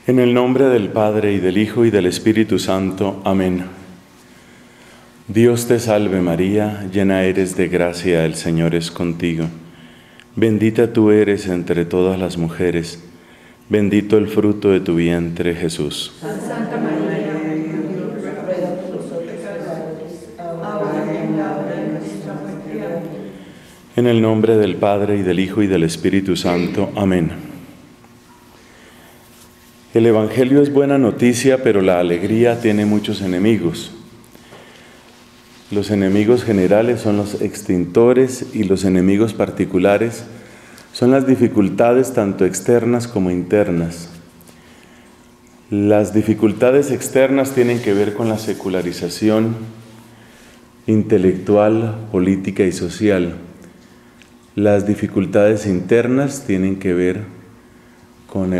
En el nombre del Padre, y del Hijo, y del Espíritu Santo. Amén. Dios te salve María, llena eres de gracia, el Señor es contigo. Bendita tú eres entre todas las mujeres, bendito el fruto de tu vientre, Jesús. Santa María, ruega por nosotros pecadores, ahora y en la hora de nuestra muerte. Amén. En el nombre del Padre, y del Hijo, y del Espíritu Santo. Amén. El Evangelio es buena noticia, pero la alegría tiene muchos enemigos. Los enemigos generales son los extintores y los enemigos particulares son las dificultades tanto externas como internas. Las dificultades externas tienen que ver con la secularización intelectual, política y social. Las dificultades internas tienen que ver con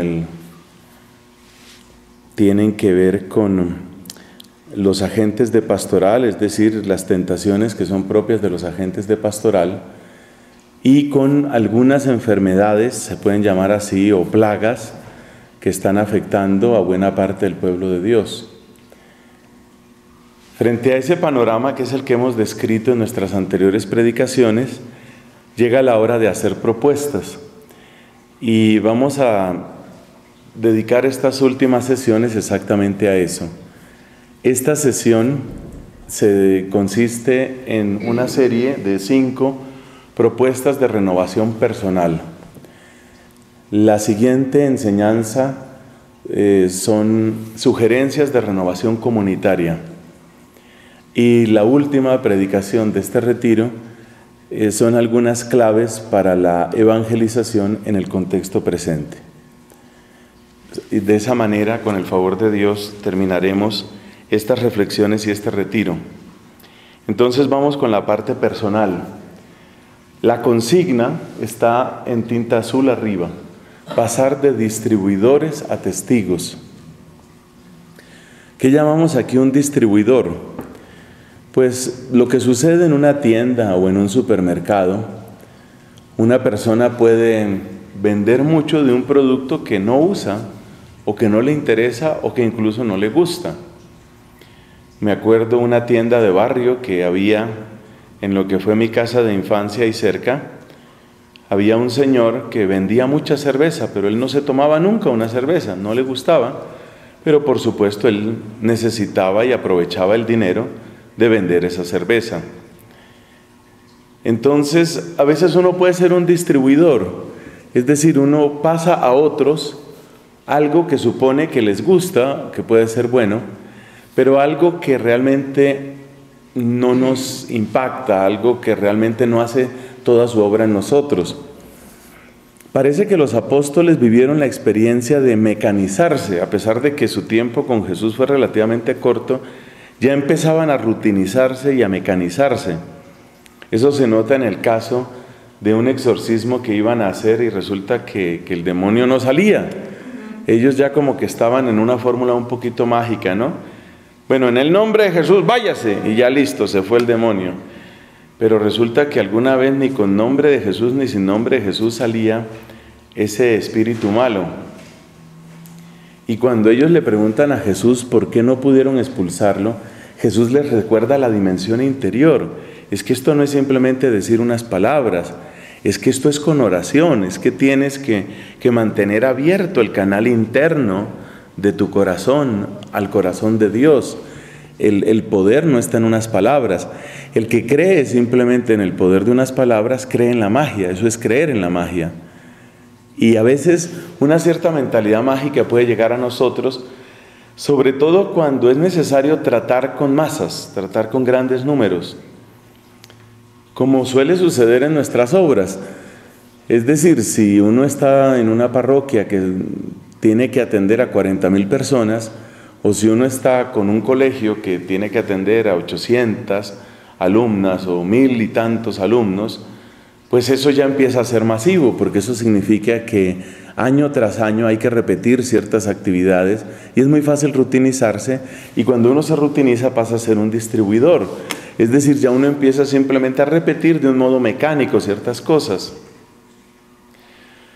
los agentes de pastoral, es decir, las tentaciones que son propias de los agentes de pastoral, y con algunas enfermedades, se pueden llamar así, o plagas, que están afectando a buena parte del pueblo de Dios. Frente a ese panorama, que es el que hemos descrito en nuestras anteriores predicaciones, llega la hora de hacer propuestas. Y vamos a dedicar estas últimas sesiones exactamente a eso. Esta sesión consiste en una serie de 5 propuestas de renovación personal. La siguiente enseñanza son sugerencias de renovación comunitaria. Y la última predicación de este retiro son algunas claves para la evangelización en el contexto presente. Y de esa manera, con el favor de Dios, terminaremos estas reflexiones y este retiro. Entonces vamos con la parte personal. La consigna está en tinta azul arriba: pasar de distribuidores a testigos. ¿Qué llamamos aquí un distribuidor? Pues lo que sucede en una tienda o en un supermercado. Una persona puede vender mucho de un producto que no usa, o que no le interesa, o que incluso no le gusta. Me acuerdo una tienda de barrio que había en lo que fue mi casa de infancia y cerca. Había un señor que vendía mucha cerveza, pero él no se tomaba nunca una cerveza, no le gustaba, pero por supuesto él necesitaba y aprovechaba el dinero de vender esa cerveza. Entonces, a veces uno puede ser un distribuidor, es decir, uno pasa a otros algo que supone que les gusta, que puede ser bueno, pero algo que realmente no nos impacta, algo que realmente no hace toda su obra en nosotros. Parece que los apóstoles vivieron la experiencia de mecanizarse, a pesar de que su tiempo con Jesús fue relativamente corto, ya empezaban a rutinizarse y a mecanizarse. Eso se nota en el caso de un exorcismo que iban a hacer y resulta que el demonio no salía. Ellos ya como que estaban en una fórmula un poquito mágica, ¿no? Bueno, en el nombre de Jesús, váyase, y ya listo, se fue el demonio. Pero resulta que alguna vez ni con nombre de Jesús ni sin nombre de Jesús salía ese espíritu malo. Y cuando ellos le preguntan a Jesús por qué no pudieron expulsarlo, Jesús les recuerda la dimensión interior. Es que esto no es simplemente decir unas palabras, es que esto es con oración, es que tienes que mantener abierto el canal interno de tu corazón al corazón de Dios. El poder no está en unas palabras. El que cree simplemente en el poder de unas palabras, cree en la magia, eso es creer en la magia. Y a veces una cierta mentalidad mágica puede llegar a nosotros, sobre todo cuando es necesario tratar con masas, tratar con grandes números, como suele suceder en nuestras obras. Es decir, si uno está en una parroquia que tiene que atender a 40,000 personas, o si uno está con un colegio que tiene que atender a 800 alumnas o 1,000 y tantos alumnos, pues eso ya empieza a ser masivo, porque eso significa que año tras año hay que repetir ciertas actividades y es muy fácil rutinizarse, y cuando uno se rutiniza pasa a ser un distribuidor. Es decir, ya uno empieza simplemente a repetir de un modo mecánico ciertas cosas.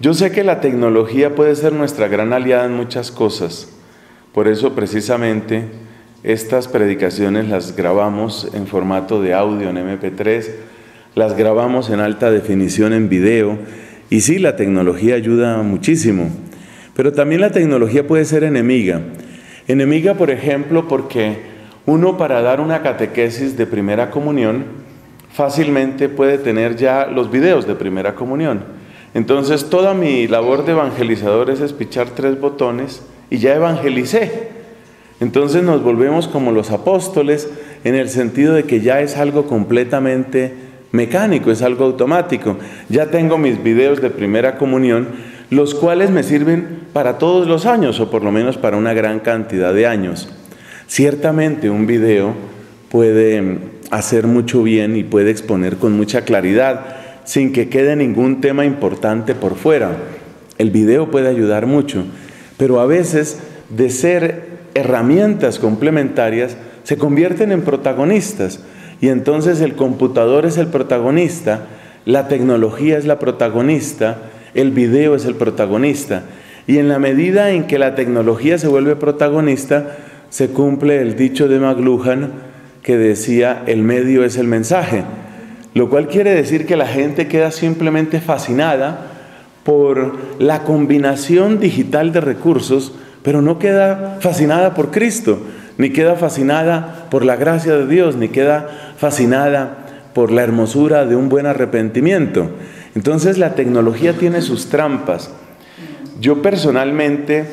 Yo sé que la tecnología puede ser nuestra gran aliada en muchas cosas. Por eso precisamente estas predicaciones las grabamos en formato de audio en MP3, las grabamos en alta definición en video. Y sí, la tecnología ayuda muchísimo. Pero también la tecnología puede ser enemiga. Enemiga, por ejemplo, porque uno para dar una catequesis de primera comunión fácilmente puede tener ya los videos de primera comunión. Entonces toda mi labor de evangelizador es pichar 3 botones y ya evangelicé. Entonces nos volvemos como los apóstoles en el sentido de que ya es algo completamente mecánico, es algo automático. Ya tengo mis videos de primera comunión, los cuales me sirven para todos los años o por lo menos para una gran cantidad de años. Ciertamente un video puede hacer mucho bien y puede exponer con mucha claridad sin que quede ningún tema importante por fuera. El video puede ayudar mucho, pero a veces de ser herramientas complementarias se convierten en protagonistas y entonces el computador es el protagonista, la tecnología es la protagonista, el video es el protagonista y en la medida en que la tecnología se vuelve protagonista se cumple el dicho de McLuhan que decía el medio es el mensaje, lo cual quiere decir que la gente queda simplemente fascinada por la combinación digital de recursos, pero no queda fascinada por Cristo, ni queda fascinada por la gracia de Dios, ni queda fascinada por la hermosura de un buen arrepentimiento. Entonces la tecnología tiene sus trampas. Yo personalmente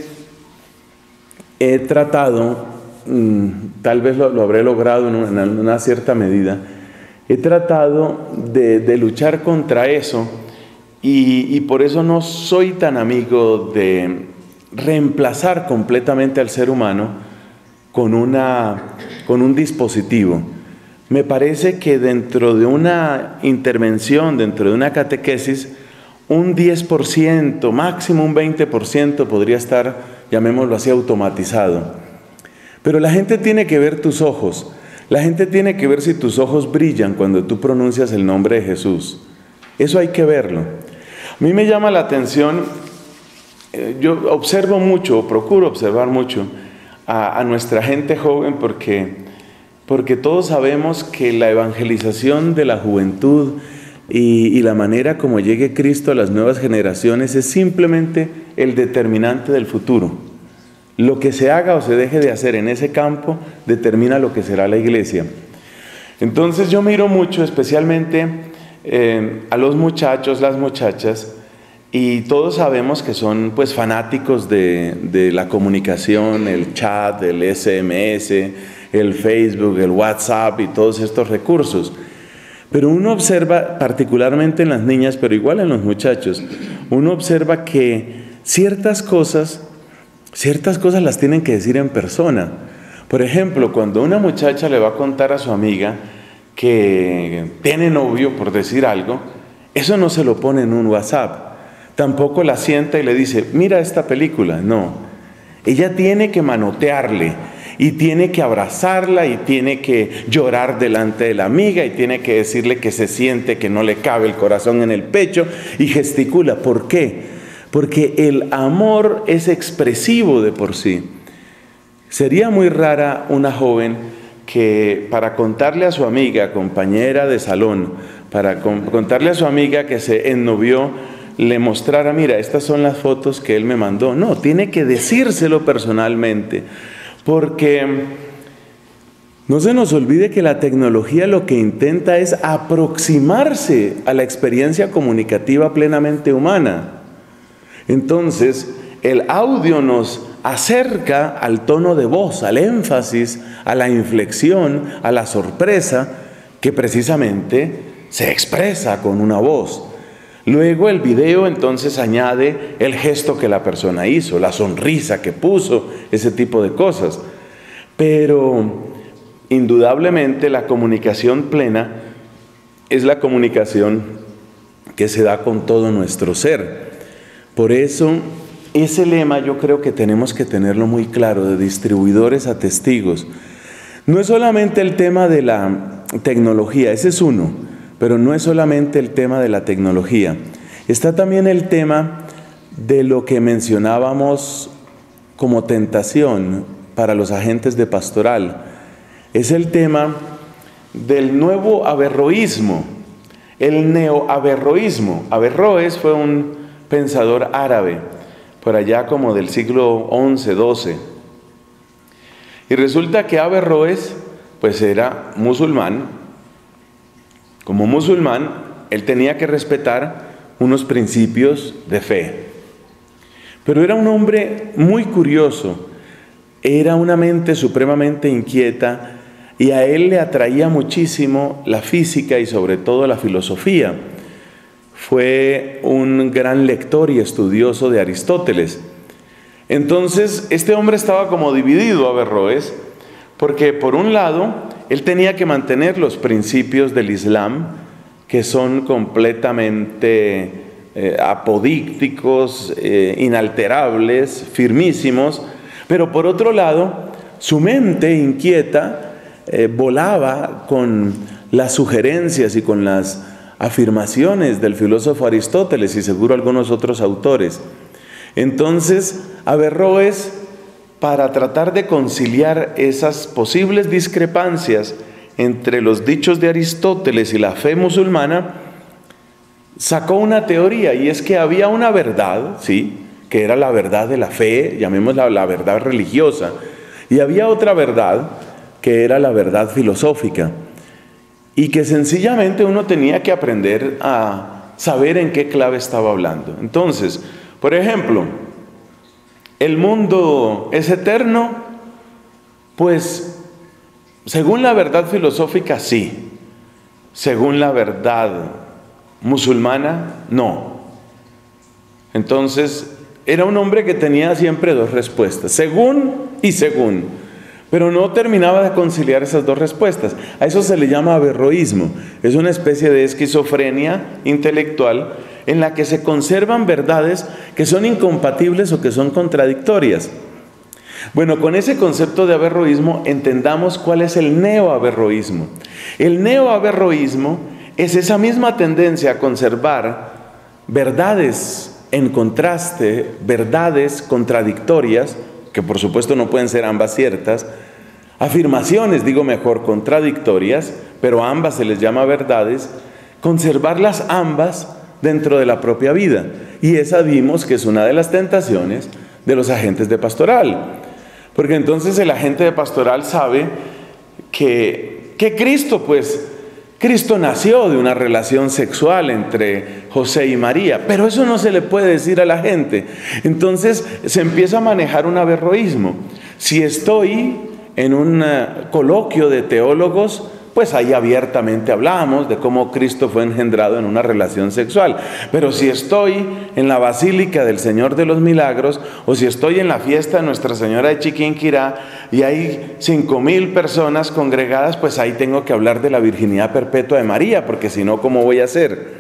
he tratado, tal vez lo habré logrado en una cierta medida, he tratado de luchar contra eso y por eso no soy tan amigo de reemplazar completamente al ser humano con un dispositivo. Me parece que dentro de una intervención, dentro de una catequesis, un 10%, máximo un 20% podría estar, llamémoslo así, automatizado. Pero la gente tiene que ver tus ojos. La gente tiene que ver si tus ojos brillan cuando tú pronuncias el nombre de Jesús. Eso hay que verlo. A mí me llama la atención, yo observo mucho, procuro observar mucho a nuestra gente joven porque todos sabemos que la evangelización de la juventud y la manera como llegue Cristo a las nuevas generaciones es simplemente el determinante del futuro. Lo que se haga o se deje de hacer en ese campo determina lo que será la iglesia. Entonces yo miro mucho, especialmente a los muchachos, las muchachas, y todos sabemos que son pues fanáticos de la comunicación, el chat, el SMS, el Facebook, el WhatsApp y todos estos recursos. Pero uno observa, particularmente en las niñas, pero igual en los muchachos, uno observa que ciertas cosas las tienen que decir en persona. Por ejemplo, cuando una muchacha le va a contar a su amiga que tiene novio, por decir algo, eso no se lo pone en un WhatsApp. Tampoco la sienta y le dice, mira esta película. No, ella tiene que manotearle y tiene que abrazarla y tiene que llorar delante de la amiga y tiene que decirle que se siente que no le cabe el corazón en el pecho y gesticula. ¿Por qué? Porque el amor es expresivo de por sí. Sería muy rara una joven que para contarle a su amiga, compañera de salón, para contarle a su amiga que se ennovió, le mostrara, mira, estas son las fotos que él me mandó. No, tiene que decírselo personalmente, porque no se nos olvide que la tecnología lo que intenta es aproximarse a la experiencia comunicativa plenamente humana. Entonces, el audio nos acerca al tono de voz, al énfasis, a la inflexión, a la sorpresa, que precisamente se expresa con una voz. Luego el video entonces añade el gesto que la persona hizo, la sonrisa que puso, ese tipo de cosas. Pero indudablemente la comunicación plena es la comunicación que se da con todo nuestro ser. Por eso, ese lema yo creo que tenemos que tenerlo muy claro, de distribuidores a testigos. No es solamente el tema de la tecnología, ese es uno, pero no es solamente el tema de la tecnología. Está también el tema de lo que mencionábamos como tentación para los agentes de pastoral. Es el tema del nuevo averroísmo, el neoaverroísmo. Averroes fue un pensador árabe, por allá como del siglo XI, XII. Y resulta que Averroes, pues era musulmán. Como musulmán, él tenía que respetar unos principios de fe. Pero era un hombre muy curioso, era una mente supremamente inquieta y a él le atraía muchísimo la física y sobre todo la filosofía. Fue un gran lector y estudioso de Aristóteles. Entonces, este hombre estaba como dividido, Averroes, porque por un lado, él tenía que mantener los principios del Islam, que son completamente apodícticos, inalterables, firmísimos, pero por otro lado, su mente inquieta volaba con las sugerencias y con las afirmaciones del filósofo Aristóteles y seguro algunos otros autores. Entonces, Averroes, para tratar de conciliar esas posibles discrepancias entre los dichos de Aristóteles y la fe musulmana, sacó una teoría, y es que había una verdad, ¿sí?, que era la verdad de la fe, llamémosla la verdad religiosa, y había otra verdad que era la verdad filosófica, y que sencillamente uno tenía que aprender a saber en qué clave estaba hablando. Entonces, por ejemplo, ¿el mundo es eterno? Pues, según la verdad filosófica, sí. Según la verdad musulmana, no. Entonces, era un hombre que tenía siempre dos respuestas, según y según, pero no terminaba de conciliar esas dos respuestas. A eso se le llama averroísmo. Es una especie de esquizofrenia intelectual en la que se conservan verdades que son incompatibles o que son contradictorias. Bueno, con ese concepto de averroísmo entendamos cuál es el neoaverroísmo. El neoaverroísmo es esa misma tendencia a conservar verdades en contraste, verdades contradictorias, que por supuesto no pueden ser ambas ciertas, afirmaciones, digo mejor, contradictorias, pero a ambas se les llama verdades, conservarlas ambas dentro de la propia vida. Y esa vimos que es una de las tentaciones de los agentes de pastoral. Porque entonces el agente de pastoral sabe que Cristo nació de una relación sexual entre José y María, pero eso no se le puede decir a la gente. Entonces se empieza a manejar un averroísmo. Si estoy en un coloquio de teólogos, pues ahí abiertamente hablamos de cómo Cristo fue engendrado en una relación sexual. Pero si estoy en la Basílica del Señor de los Milagros, o si estoy en la fiesta de Nuestra Señora de Chiquinquirá y hay 5,000 personas congregadas, pues ahí tengo que hablar de la virginidad perpetua de María, porque si no, ¿cómo voy a hacer?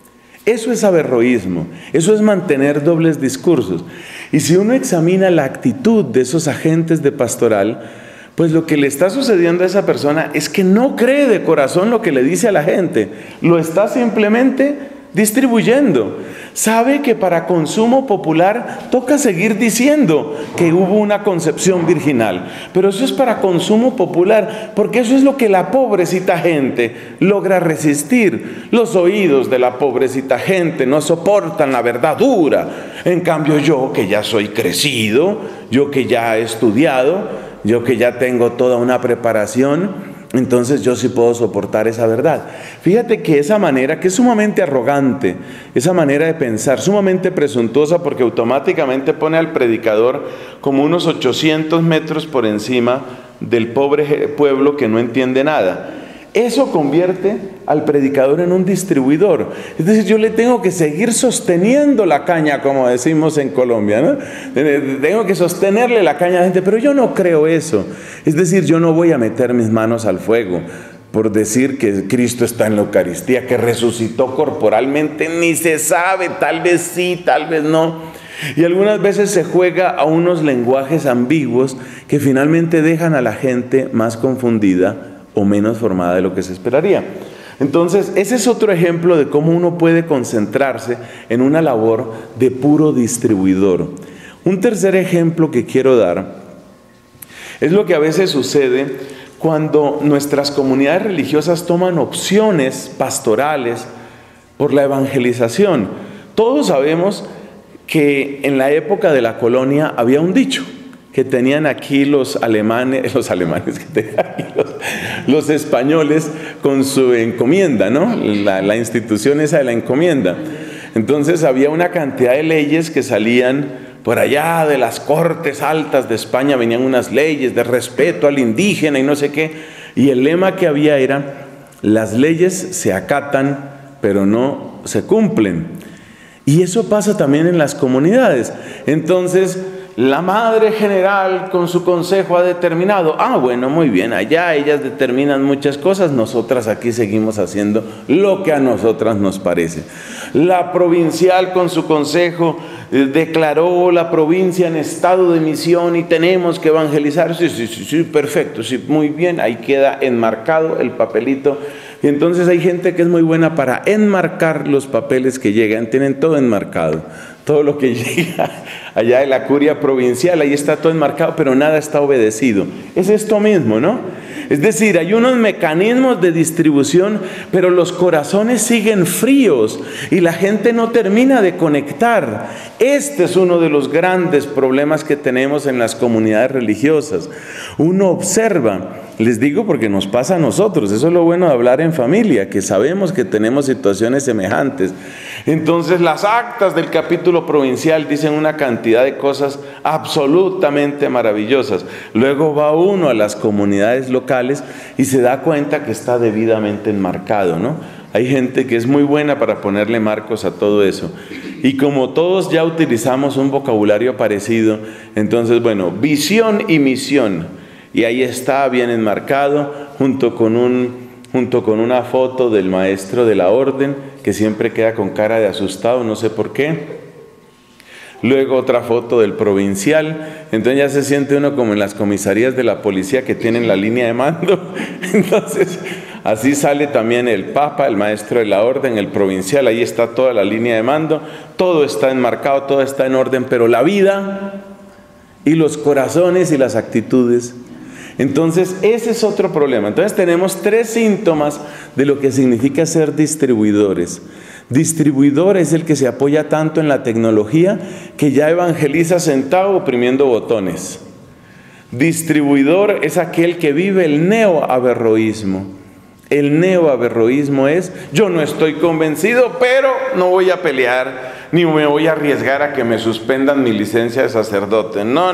Eso es averroísmo, eso es mantener dobles discursos. Y si uno examina la actitud de esos agentes de pastoral, pues lo que le está sucediendo a esa persona es que no cree de corazón lo que le dice a la gente, lo está simplemente distribuyendo. Sabe que para consumo popular toca seguir diciendo que hubo una concepción virginal, pero eso es para consumo popular, porque eso es lo que la pobrecita gente logra resistir. Los oídos de la pobrecita gente no soportan la verdad dura. En cambio yo, que ya soy crecido, yo que ya he estudiado, yo que ya tengo toda una preparación, entonces yo sí puedo soportar esa verdad. Fíjate que esa manera, que es sumamente arrogante, esa manera de pensar, sumamente presuntuosa, porque automáticamente pone al predicador como unos 800 metros por encima del pobre pueblo que no entiende nada. Eso convierte al predicador en un distribuidor. Es decir, yo le tengo que seguir sosteniendo la caña, como decimos en Colombia, ¿no? Tengo que sostenerle la caña a la gente, pero yo no creo eso. Es decir, yo no voy a meter mis manos al fuego por decir que Cristo está en la Eucaristía, que resucitó corporalmente, ni se sabe, tal vez sí, tal vez no. Y algunas veces se juega a unos lenguajes ambiguos que finalmente dejan a la gente más confundida o menos formada de lo que se esperaría. Entonces, ese es otro ejemplo de cómo uno puede concentrarse en una labor de puro distribuidor. Un tercer ejemplo que quiero dar es lo que a veces sucede cuando nuestras comunidades religiosas toman opciones pastorales por la evangelización. Todos sabemos que en la época de la colonia había un dicho que tenían aquí los españoles con su encomienda, ¿no? La institución esa de la encomienda. Entonces había una cantidad de leyes que salían por allá de las cortes altas de España, venían unas leyes de respeto al indígena y no sé qué, y el lema que había era: las leyes se acatan, pero no se cumplen. Y eso pasa también en las comunidades. Entonces, la madre general con su consejo ha determinado, bueno, muy bien, allá ellas determinan muchas cosas, nosotras aquí seguimos haciendo lo que a nosotras nos parece. La provincial con su consejo declaró la provincia en estado de misión y tenemos que evangelizar. Sí, perfecto, sí, muy bien, ahí queda enmarcado el papelito. Y entonces hay gente que es muy buena para enmarcar los papeles que llegan, tienen todo enmarcado, todo lo que llega allá de la curia provincial, ahí está todo enmarcado, pero nada está obedecido. Es esto mismo, ¿no? Es decir, hay unos mecanismos de distribución, pero los corazones siguen fríos y la gente no termina de conectar. Este es uno de los grandes problemas que tenemos en las comunidades religiosas. Uno observa, les digo porque nos pasa a nosotros, eso es lo bueno de hablar en familia, que sabemos que tenemos situaciones semejantes. Entonces las actas del capítulo provincial dicen una cantidad de cosas absolutamente maravillosas. Luego va uno a las comunidades locales y se da cuenta que está debidamente enmarcado, ¿no? Hay gente que es muy buena para ponerle marcos a todo eso. Y como todos ya utilizamos un vocabulario parecido, entonces, bueno, visión y misión. Y ahí está bien enmarcado, junto con una foto del maestro de la orden, que siempre queda con cara de asustado, no sé por qué. Luego otra foto del provincial, entonces ya se siente uno como en las comisarías de la policía que tienen la línea de mando. Entonces, así sale también el papa, el maestro de la orden, el provincial, ahí está toda la línea de mando, todo está enmarcado, todo está en orden, pero la vida y los corazones y las actitudes. Entonces, ese es otro problema. Entonces tenemos 3 síntomas de lo que significa ser distribuidores. Distribuidor es el que se apoya tanto en la tecnología que ya evangeliza sentado oprimiendo botones. Distribuidor es aquel que vive el neoaverroísmo. El neoaverroísmo es: yo no estoy convencido, pero no voy a pelear, ni me voy a arriesgar a que me suspendan mi licencia de sacerdote. No.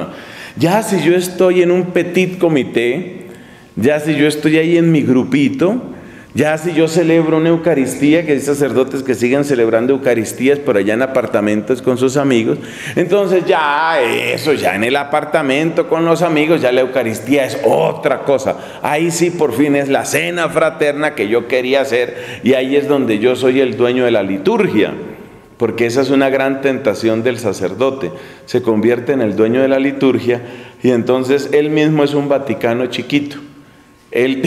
Ya si yo estoy en un petit comité, ya si yo estoy ahí en mi grupito, ya si yo celebro una Eucaristía, que hay sacerdotes que siguen celebrando Eucaristías por allá en apartamentos con sus amigos, entonces ya en el apartamento con los amigos, ya la Eucaristía es otra cosa. Ahí sí por fin es la cena fraterna que yo quería hacer, y ahí es donde yo soy el dueño de la liturgia. Porque esa es una gran tentación del sacerdote, se convierte en el dueño de la liturgia y entonces él mismo es un Vaticano chiquito. Él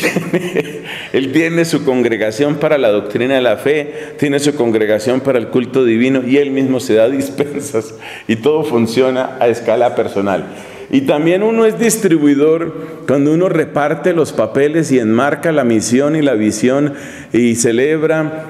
tiene su congregación para la doctrina de la fe, tiene su congregación para el culto divino y él mismo se da dispensas y todo funciona a escala personal. Y también uno es distribuidor cuando uno reparte los papeles y enmarca la misión y la visión y celebra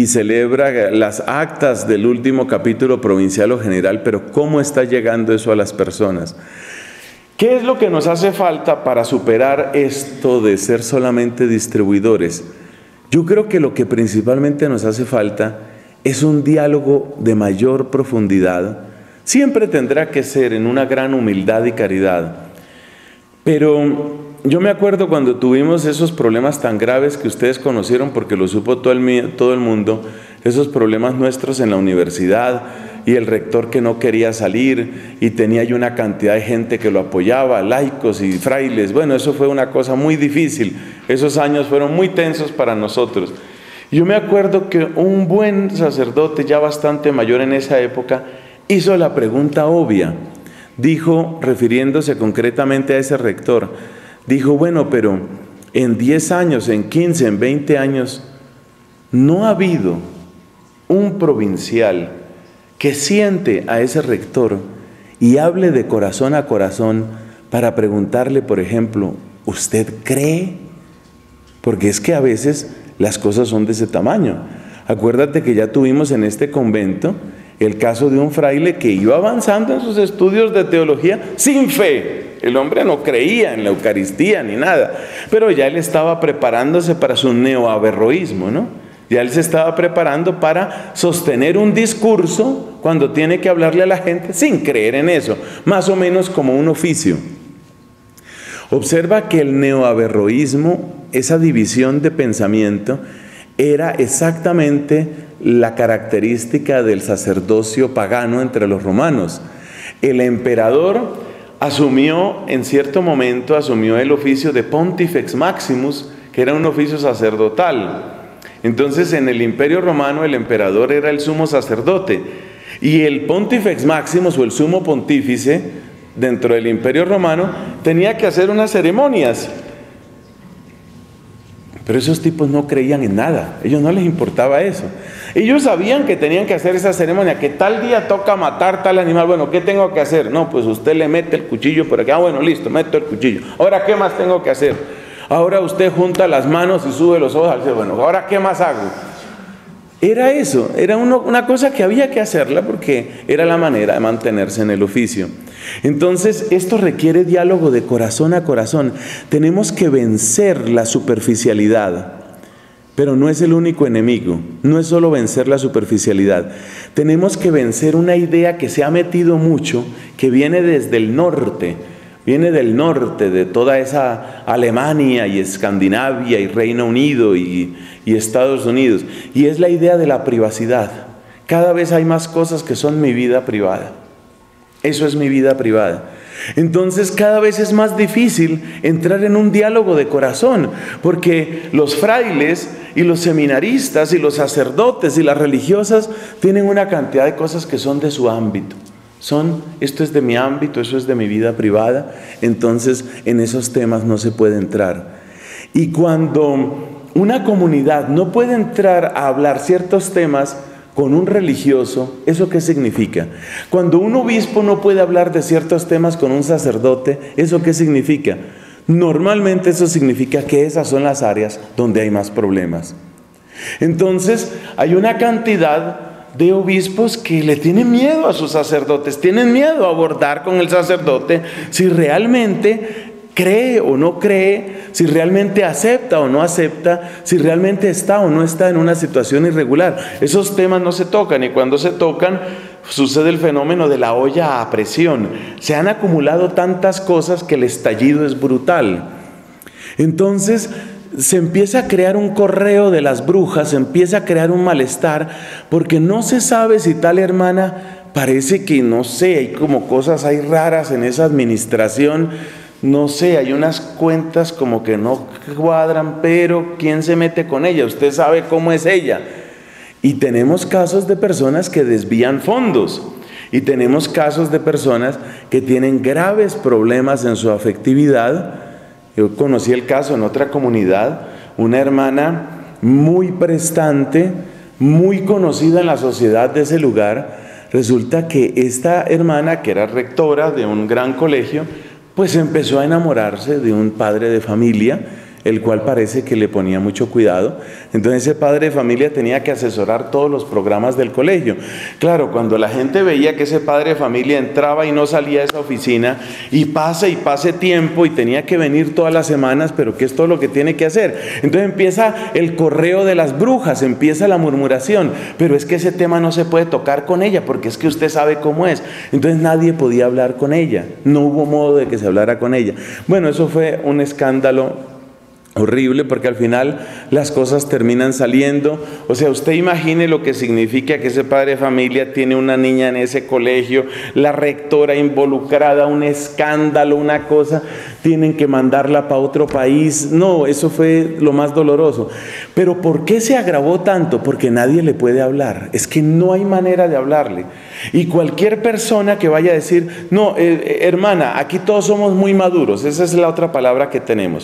las actas del último capítulo provincial o general, pero ¿cómo está llegando eso a las personas? ¿Qué es lo que nos hace falta para superar esto de ser solamente distribuidores? Yo creo que lo que principalmente nos hace falta es un diálogo de mayor profundidad. Siempre tendrá que ser en una gran humildad y caridad, pero yo me acuerdo cuando tuvimos esos problemas tan graves que ustedes conocieron porque lo supo todo el mundo, esos problemas nuestros en la universidad y el rector que no quería salir y tenía ahí una cantidad de gente que lo apoyaba, laicos y frailes. Bueno, eso fue una cosa muy difícil. Esos años fueron muy tensos para nosotros. Yo me acuerdo que un buen sacerdote, ya bastante mayor en esa época, hizo la pregunta obvia. Dijo, refiriéndose concretamente a ese rector, dijo: bueno, pero en 10 años, en 15, en 20 años, no ha habido un provincial que siente a ese rector y hable de corazón a corazón para preguntarle, por ejemplo, ¿usted cree? Porque es que a veces las cosas son de ese tamaño. Acuérdate que ya tuvimos en este convento el caso de un fraile que iba avanzando en sus estudios de teología sin fe. El hombre no creía en la Eucaristía ni nada, pero ya él estaba preparándose para su neoaverroísmo, ¿no? Ya él se estaba preparando para sostener un discurso cuando tiene que hablarle a la gente sin creer en eso, más o menos como un oficio. Observa que el neoaverroísmo, esa división de pensamiento, era exactamente la característica del sacerdocio pagano entre los romanos. El emperador asumió, en cierto momento, asumió el oficio de Pontifex Maximus, que era un oficio sacerdotal. Entonces, en el Imperio Romano, el emperador era el sumo sacerdote, y el Pontifex Maximus, o el sumo pontífice, dentro del Imperio Romano, tenía que hacer unas ceremonias. Pero esos tipos no creían en nada, a ellos no les importaba eso. Ellos sabían que tenían que hacer esa ceremonia, que tal día toca matar tal animal. Bueno, ¿qué tengo que hacer? No, pues usted le mete el cuchillo por aquí. Ah, bueno, listo, meto el cuchillo. Ahora, ¿qué más tengo que hacer? Ahora usted junta las manos y sube los ojos al cielo. Bueno, ¿ahora qué más hago? Era eso, era una cosa que había que hacerla porque era la manera de mantenerse en el oficio. Entonces, esto requiere diálogo de corazón a corazón. Tenemos que vencer la superficialidad, pero no es el único enemigo. No es solo vencer la superficialidad. Tenemos que vencer una idea que se ha metido mucho, que viene desde el norte. Viene del norte, de toda esa Alemania y Escandinavia y Reino Unido y Estados Unidos. Y es la idea de la privacidad. Cada vez hay más cosas que son mi vida privada. Eso es mi vida privada. Entonces cada vez es más difícil entrar en un diálogo de corazón, porque los frailes y los seminaristas y los sacerdotes y las religiosas tienen una cantidad de cosas que son de su ámbito. Esto es de mi ámbito, eso es de mi vida privada, entonces en esos temas no se puede entrar. Y cuando una comunidad no puede entrar a hablar ciertos temas con un religioso, ¿eso qué significa? Cuando un obispo no puede hablar de ciertos temas con un sacerdote, ¿eso qué significa? Normalmente eso significa que esas son las áreas donde hay más problemas. Entonces hay una cantidad de obispos que le tienen miedo a sus sacerdotes, tienen miedo a abordar con el sacerdote si realmente cree o no cree, si realmente acepta o no acepta, si realmente está o no está en una situación irregular. Esos temas no se tocan, y cuando se tocan sucede el fenómeno de la olla a presión. Se han acumulado tantas cosas que el estallido es brutal. Entonces se empieza a crear un correo de las brujas, se empieza a crear un malestar, porque no se sabe si tal hermana, parece que no sé, hay como cosas hay raras en esa administración, no sé, hay unas cuentas como que no cuadran, pero ¿quién se mete con ella? Usted sabe cómo es ella. Y tenemos casos de personas que desvían fondos, y tenemos casos de personas que tienen graves problemas en su afectividad. Yo conocí el caso en otra comunidad, una hermana muy prestante, muy conocida en la sociedad de ese lugar. Resulta que esta hermana, que era rectora de un gran colegio, pues empezó a enamorarse de un padre de familia, el cual parece que le ponía mucho cuidado. Entonces ese padre de familia tenía que asesorar todos los programas del colegio. Claro, cuando la gente veía que ese padre de familia entraba y no salía de esa oficina, y pase tiempo, y tenía que venir todas las semanas, pero ¿qué es todo lo que tiene que hacer? Entonces empieza el correo de las brujas, empieza la murmuración, pero es que ese tema no se puede tocar con ella, porque es que usted sabe cómo es. Entonces nadie podía hablar con ella, no hubo modo de que se hablara con ella. Bueno, eso fue un escándalo horrible, porque al final las cosas terminan saliendo. O sea, usted imagine lo que significa que ese padre de familia tiene una niña en ese colegio, la rectora involucrada, un escándalo, una cosa, tienen que mandarla para otro país. No, eso fue lo más doloroso. Pero ¿por qué se agravó tanto? Porque nadie le puede hablar, es que no hay manera de hablarle. Y cualquier persona que vaya a decir, no, hermana, aquí todos somos muy maduros, esa es la otra palabra que tenemos.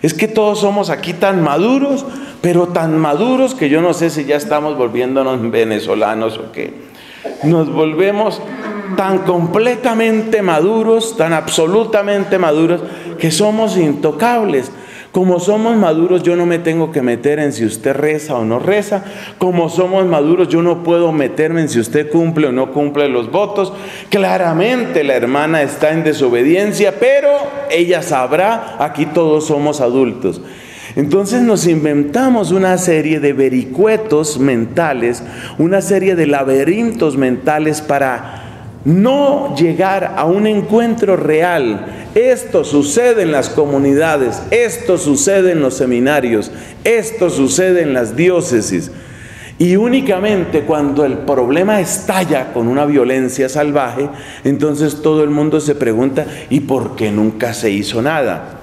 Es que todos somos aquí tan maduros, pero tan maduros que yo no sé si ya estamos volviéndonos venezolanos o qué. Nos volvemos tan completamente maduros, tan absolutamente maduros, que somos intocables. Como somos maduros, yo no me tengo que meter en si usted reza o no reza. Como somos maduros, yo no puedo meterme en si usted cumple o no cumple los votos. Claramente la hermana está en desobediencia, pero ella sabrá, aquí todos somos adultos. Entonces nos inventamos una serie de vericuetos mentales, una serie de laberintos mentales para no llegar a un encuentro real. Esto sucede en las comunidades, esto sucede en los seminarios, esto sucede en las diócesis. Y únicamente cuando el problema estalla con una violencia salvaje, entonces todo el mundo se pregunta, ¿y por qué nunca se hizo nada?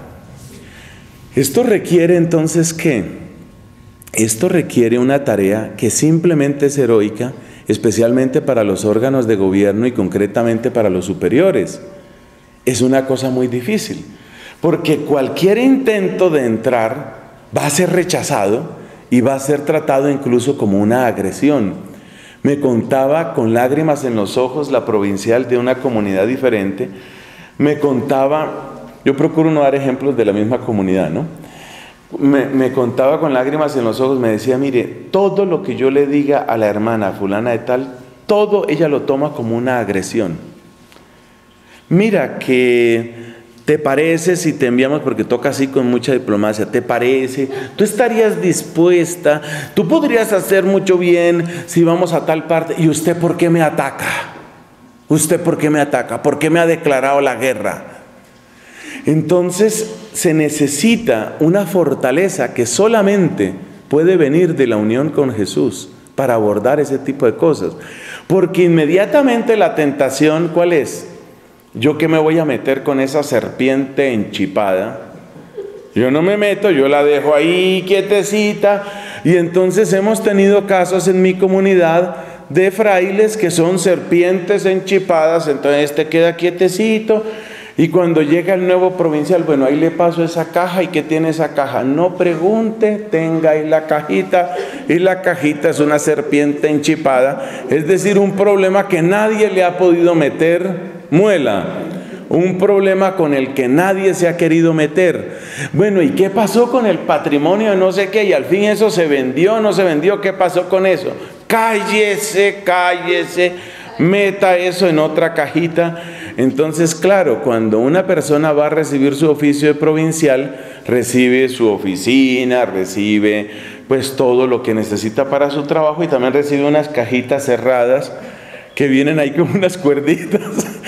Esto requiere entonces ¿qué? Esto requiere una tarea que simplemente es heroica, especialmente para los órganos de gobierno y concretamente para los superiores. Es una cosa muy difícil, porque cualquier intento de entrar va a ser rechazado y va a ser tratado incluso como una agresión. Me contaba con lágrimas en los ojos la provincial de una comunidad diferente, me contaba, yo procuro no dar ejemplos de la misma comunidad, ¿no? Me contaba con lágrimas en los ojos, me decía, mire, todo lo que yo le diga a la hermana fulana de tal, todo ella lo toma como una agresión. Mira que te parece si te enviamos, porque toca así con mucha diplomacia, te parece, tú estarías dispuesta, tú podrías hacer mucho bien si vamos a tal parte, y usted ¿por qué me ataca? ¿Usted por qué me ataca? ¿Por qué me ha declarado la guerra? Entonces se necesita una fortaleza que solamente puede venir de la unión con Jesús para abordar ese tipo de cosas. Porque inmediatamente la tentación, ¿cuál es? ¿Yo qué me voy a meter con esa serpiente enchipada? Yo no me meto, yo la dejo ahí quietecita. Y entonces hemos tenido casos en mi comunidad de frailes que son serpientes enchipadas, entonces este queda quietecito. Y cuando llega el nuevo provincial, bueno, ahí le paso esa caja. ¿Y qué tiene esa caja? No pregunte, tenga ahí la cajita. Y la cajita es una serpiente enchipada. Es decir, un problema que nadie le ha podido meter muela. Un problema con el que nadie se ha querido meter. Bueno, ¿y qué pasó con el patrimonio de no sé qué? Y al fin eso se vendió, no se vendió. ¿Qué pasó con eso? Cállese, cállese. Meta eso en otra cajita. Entonces, claro, cuando una persona va a recibir su oficio de provincial, recibe su oficina, recibe pues todo lo que necesita para su trabajo y también recibe unas cajitas cerradas que vienen ahí como unas cuerditas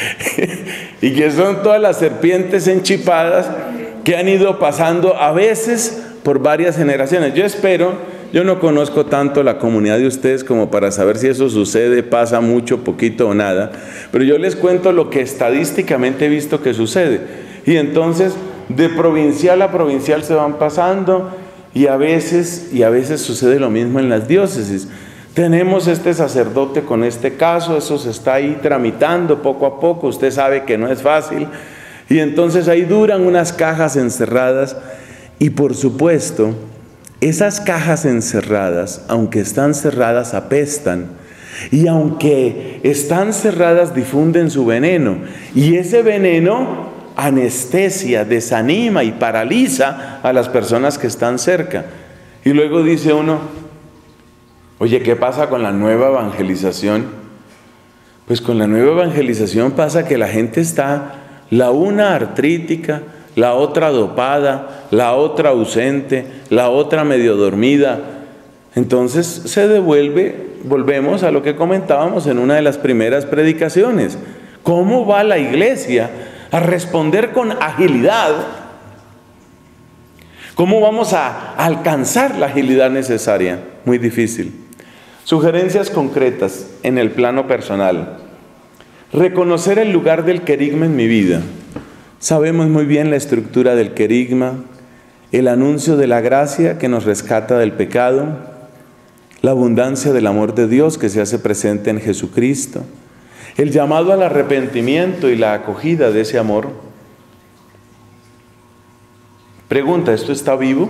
y que son todas las serpientes enchipadas que han ido pasando a veces por varias generaciones. Yo espero, yo no conozco tanto la comunidad de ustedes como para saber si eso sucede, pasa mucho, poquito o nada, pero yo les cuento lo que estadísticamente he visto que sucede. Y entonces de provincial a provincial se van pasando y a veces sucede lo mismo en las diócesis. Tenemos este sacerdote con este caso, eso se está ahí tramitando poco a poco, usted sabe que no es fácil, y entonces ahí duran unas cajas encerradas y por supuesto esas cajas encerradas, aunque están cerradas, apestan. Y aunque están cerradas, difunden su veneno. Y ese veneno anestesia, desanima y paraliza a las personas que están cerca. Y luego dice uno, oye, ¿qué pasa con la nueva evangelización? Pues con la nueva evangelización pasa que la gente está, la una artrítica, la otra dopada, la otra ausente, la otra medio dormida. Entonces volvemos a lo que comentábamos en una de las primeras predicaciones. ¿Cómo va la iglesia a responder con agilidad? ¿Cómo vamos a alcanzar la agilidad necesaria? Muy difícil. Sugerencias concretas en el plano personal. Reconocer el lugar del querigma en mi vida. Sabemos muy bien la estructura del querigma, el anuncio de la gracia que nos rescata del pecado, la abundancia del amor de Dios que se hace presente en Jesucristo, el llamado al arrepentimiento y la acogida de ese amor. Pregunta, ¿esto está vivo?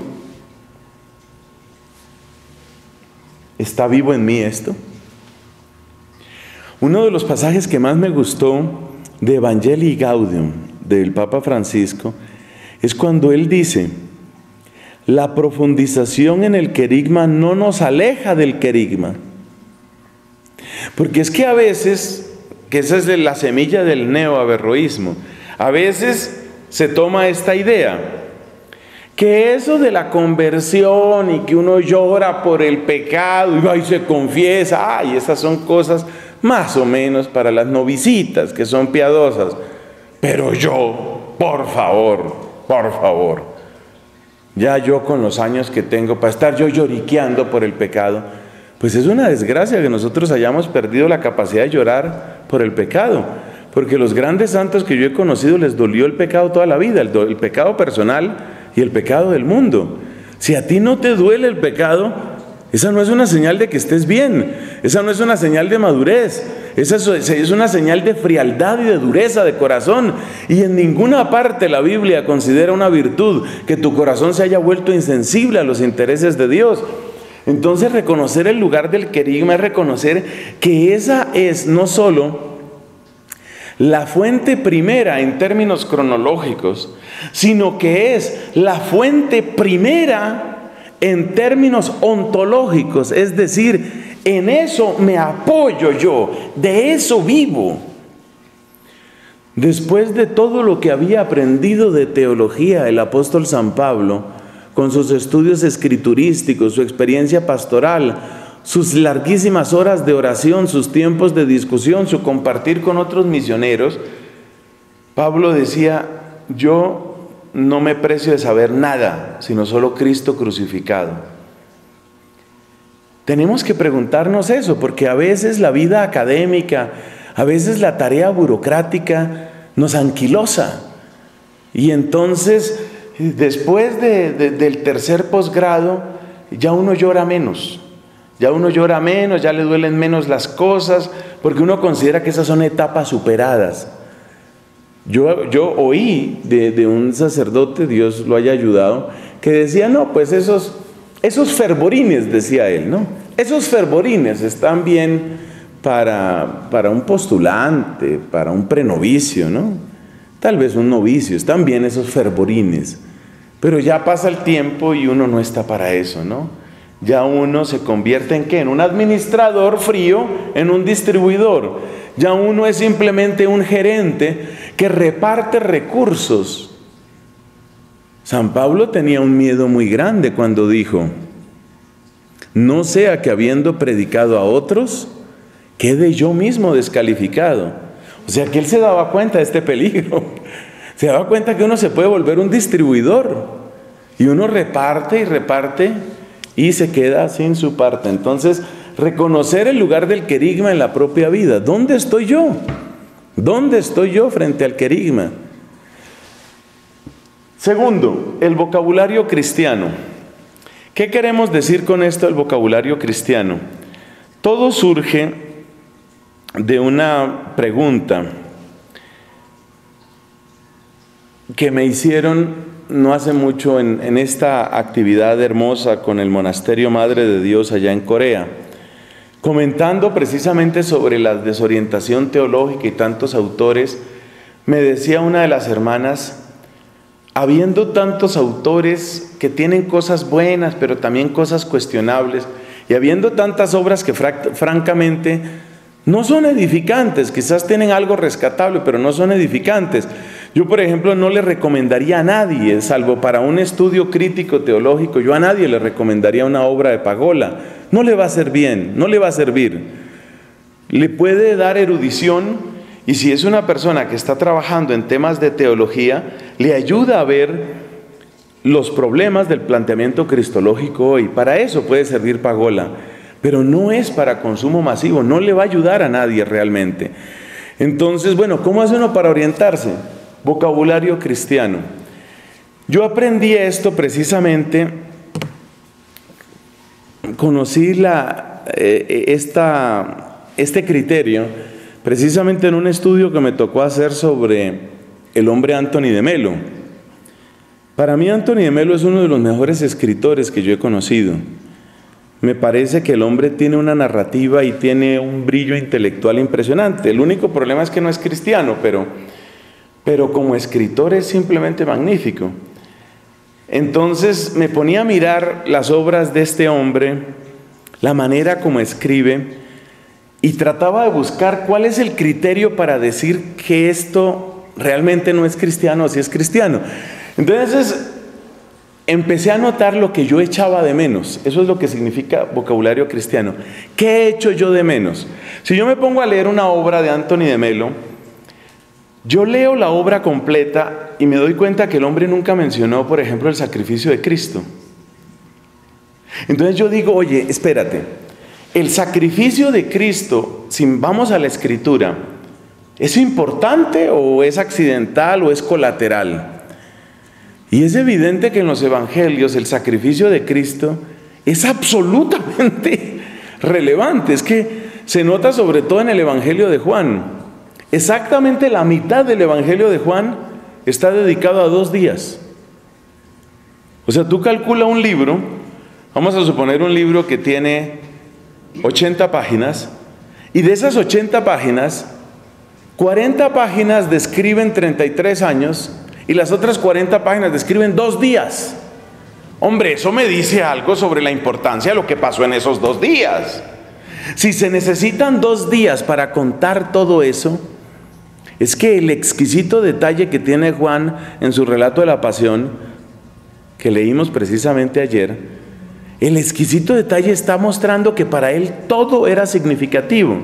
¿Está vivo en mí esto? Uno de los pasajes que más me gustó de Evangelii Gaudium del Papa Francisco es cuando él dice: la profundización en el querigma no nos aleja del querigma. Porque es que a veces, que esa es la semilla del neoaverroísmo, a veces se toma esta idea, que eso de la conversión y que uno llora por el pecado y va y se confiesa, y esas son cosas más o menos para las novicitas que son piadosas. Pero yo, por favor, ya yo con los años que tengo para estar yo lloriqueando por el pecado, pues es una desgracia que nosotros hayamos perdido la capacidad de llorar por el pecado, porque los grandes santos que yo he conocido les dolió el pecado toda la vida, el pecado personal y el pecado del mundo. Si a ti no te duele el pecado, esa no es una señal de que estés bien, esa no es una señal de madurez, esa es una señal de frialdad y de dureza de corazón. Y en ninguna parte la Biblia considera una virtud que tu corazón se haya vuelto insensible a los intereses de Dios. Entonces, reconocer el lugar del querigma es reconocer que esa es no solo la fuente primera en términos cronológicos, sino que es la fuente primera en términos ontológicos, es decir, en eso me apoyo yo, de eso vivo. Después de todo lo que había aprendido de teología el apóstol San Pablo, con sus estudios escriturísticos, su experiencia pastoral, sus larguísimas horas de oración, sus tiempos de discusión, su compartir con otros misioneros, Pablo decía: yo no me precio de saber nada, sino solo Cristo crucificado. Tenemos que preguntarnos eso, porque a veces la vida académica, a veces la tarea burocrática nos anquilosa. Y entonces, después del tercer posgrado, ya uno llora menos. Ya le duelen menos las cosas, porque uno considera que esas son etapas superadas. Yo oí de un sacerdote, Dios lo haya ayudado, que decía: no, pues esos fervorines, decía él, ¿no? Esos fervorines están bien para un postulante, para un prenovicio, ¿no? Tal vez un novicio, están bien esos fervorines. Pero ya pasa el tiempo y uno no está para eso, ¿no? Ya uno se convierte ¿en qué? En un administrador frío, en un distribuidor. Ya uno es simplemente un gerente que reparte recursos. San Pablo tenía un miedo muy grande cuando dijo: no sea que habiendo predicado a otros, quede yo mismo descalificado. O sea que él se daba cuenta de este peligro. Se daba cuenta que uno se puede volver un distribuidor. Y uno reparte y reparte y se queda sin su parte. Entonces, reconocer el lugar del querigma en la propia vida. ¿Dónde estoy yo? ¿Dónde estoy yo frente al querigma? Segundo, el vocabulario cristiano. ¿Qué queremos decir con esto, el vocabulario cristiano? Todo surge de una pregunta que me hicieron no hace mucho en esta actividad hermosa con el Monasterio Madre de Dios allá en Corea, comentando precisamente sobre la desorientación teológica y tantos autores. Me decía una de las hermanas: habiendo tantos autores que tienen cosas buenas pero también cosas cuestionables, y habiendo tantas obras que francamente no son edificantes, quizás tienen algo rescatable pero no son edificantes, yo, por ejemplo, no le recomendaría a nadie, salvo para un estudio crítico teológico, yo a nadie le recomendaría una obra de Pagola. No le va a hacer bien, no le va a servir. Le puede dar erudición, y si es una persona que está trabajando en temas de teología, le ayuda a ver los problemas del planteamiento cristológico hoy. Para eso puede servir Pagola, pero no es para consumo masivo, no le va a ayudar a nadie realmente. Entonces, bueno, ¿cómo hace uno para orientarse? Vocabulario cristiano. Yo aprendí esto precisamente, conocí este criterio precisamente en un estudio que me tocó hacer sobre el hombre Anthony de Melo. Para mí Anthony de Melo es uno de los mejores escritores que yo he conocido. Me parece que el hombre tiene una narrativa y tiene un brillo intelectual impresionante. El único problema es que no es cristiano, pero como escritor es simplemente magnífico. Entonces me ponía a mirar las obras de este hombre, la manera como escribe, y trataba de buscar cuál es el criterio para decir que esto realmente no es cristiano o si es cristiano. Entonces empecé a notar lo que yo echaba de menos. Eso es lo que significa vocabulario cristiano. ¿Qué he hecho yo de menos? Si yo me pongo a leer una obra de Anthony de Melo, yo leo la obra completa y me doy cuenta que el hombre nunca mencionó, por ejemplo, el sacrificio de Cristo. Entonces yo digo, oye, espérate, el sacrificio de Cristo, si vamos a la Escritura, ¿es importante o es accidental o es colateral? Y es evidente que en los evangelios el sacrificio de Cristo es absolutamente relevante. Es que se nota sobre todo en el evangelio de Juan. Exactamente la mitad del evangelio de Juan está dedicado a 2 días. O sea, tú calcula un libro, vamos a suponer un libro que tiene 80 páginas, y de esas 80 páginas, 40 páginas describen 33 años, y las otras 40 páginas describen 2 días. Hombre, eso me dice algo sobre la importancia de lo que pasó en esos 2 días. Si se necesitan 2 días para contar todo eso, es que el exquisito detalle que tiene Juan en su relato de la pasión, que leímos precisamente ayer, el exquisito detalle está mostrando que para él todo era significativo.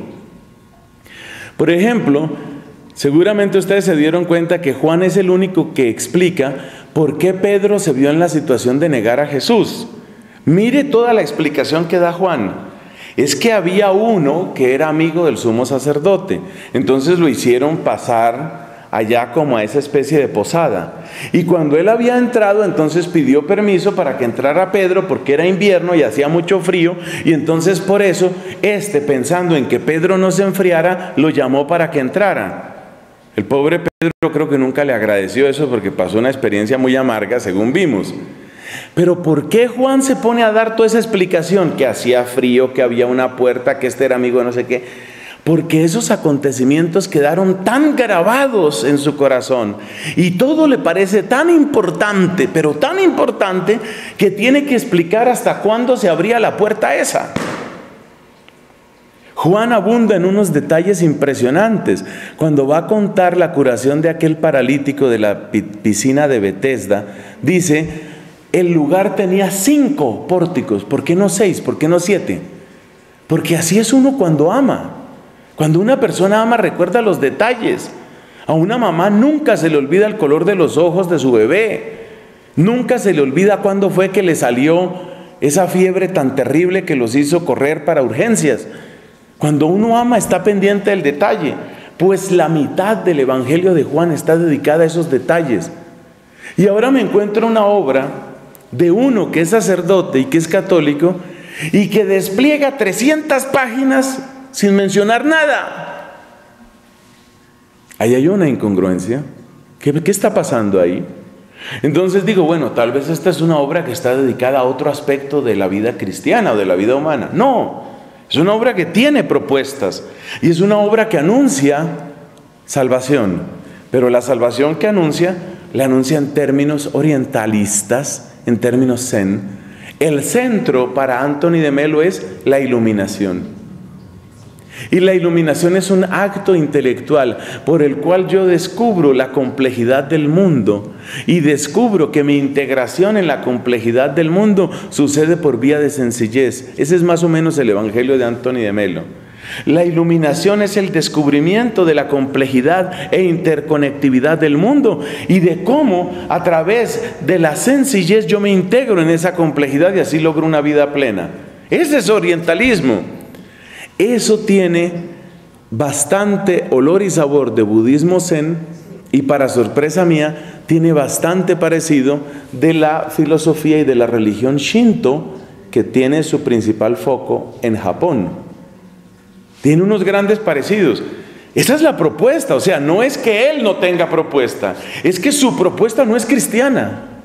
Por ejemplo, seguramente ustedes se dieron cuenta que Juan es el único que explica por qué Pedro se vio en la situación de negar a Jesús. Mire toda la explicación que da Juan. Es que había uno que era amigo del sumo sacerdote. Entonces lo hicieron pasar allá como a esa especie de posada. Y cuando él había entrado, entonces pidió permiso para que entrara Pedro, porque era invierno y hacía mucho frío, y entonces por eso, pensando en que Pedro no se enfriara, lo llamó para que entrara. El pobre Pedro creo que nunca le agradeció eso porque pasó una experiencia muy amarga, según vimos. Pero ¿por qué Juan se pone a dar toda esa explicación? Que hacía frío, que había una puerta, que este era amigo de no sé qué. Porque esos acontecimientos quedaron tan grabados en su corazón y todo le parece tan importante, pero tan importante, que tiene que explicar hasta cuándo se abría la puerta esa. Juan abunda en unos detalles impresionantes. Cuando va a contar la curación de aquel paralítico de la piscina de Betesda, dice, el lugar tenía 5 pórticos. ¿Por qué no 6? ¿Por qué no 7? Porque así es uno cuando ama. Cuando una persona ama, recuerda los detalles. A una mamá nunca se le olvida el color de los ojos de su bebé. Nunca se le olvida cuándo fue que le salió esa fiebre tan terrible que los hizo correr para urgencias. Cuando uno ama, está pendiente del detalle. Pues la mitad del Evangelio de Juan está dedicada a esos detalles. Y ahora me encuentro una obra de uno que es sacerdote y que es católico y que despliega 300 páginas sin mencionar nada. Ahí hay una incongruencia. ¿Qué está pasando ahí? Entonces digo, bueno, tal vez esta es una obra que está dedicada a otro aspecto de la vida cristiana o de la vida humana. No. Es una obra que tiene propuestas y es una obra que anuncia salvación, pero la salvación que anuncia, la anuncia en términos orientalistas, en términos zen. El centro para Anthony de Melo es la iluminación. Y la iluminación es un acto intelectual por el cual yo descubro la complejidad del mundo y descubro que mi integración en la complejidad del mundo sucede por vía de sencillez. Ese es más o menos el Evangelio de Anthony de Melo. La iluminación es el descubrimiento de la complejidad e interconectividad del mundo y de cómo a través de la sencillez yo me integro en esa complejidad y así logro una vida plena. Ese es orientalismo. Eso tiene bastante olor y sabor de budismo zen y, para sorpresa mía, tiene bastante parecido de la filosofía y de la religión Shinto, que tiene su principal foco en Japón. Tiene unos grandes parecidos. Esa es la propuesta, o sea, no es que él no tenga propuesta, es que su propuesta no es cristiana.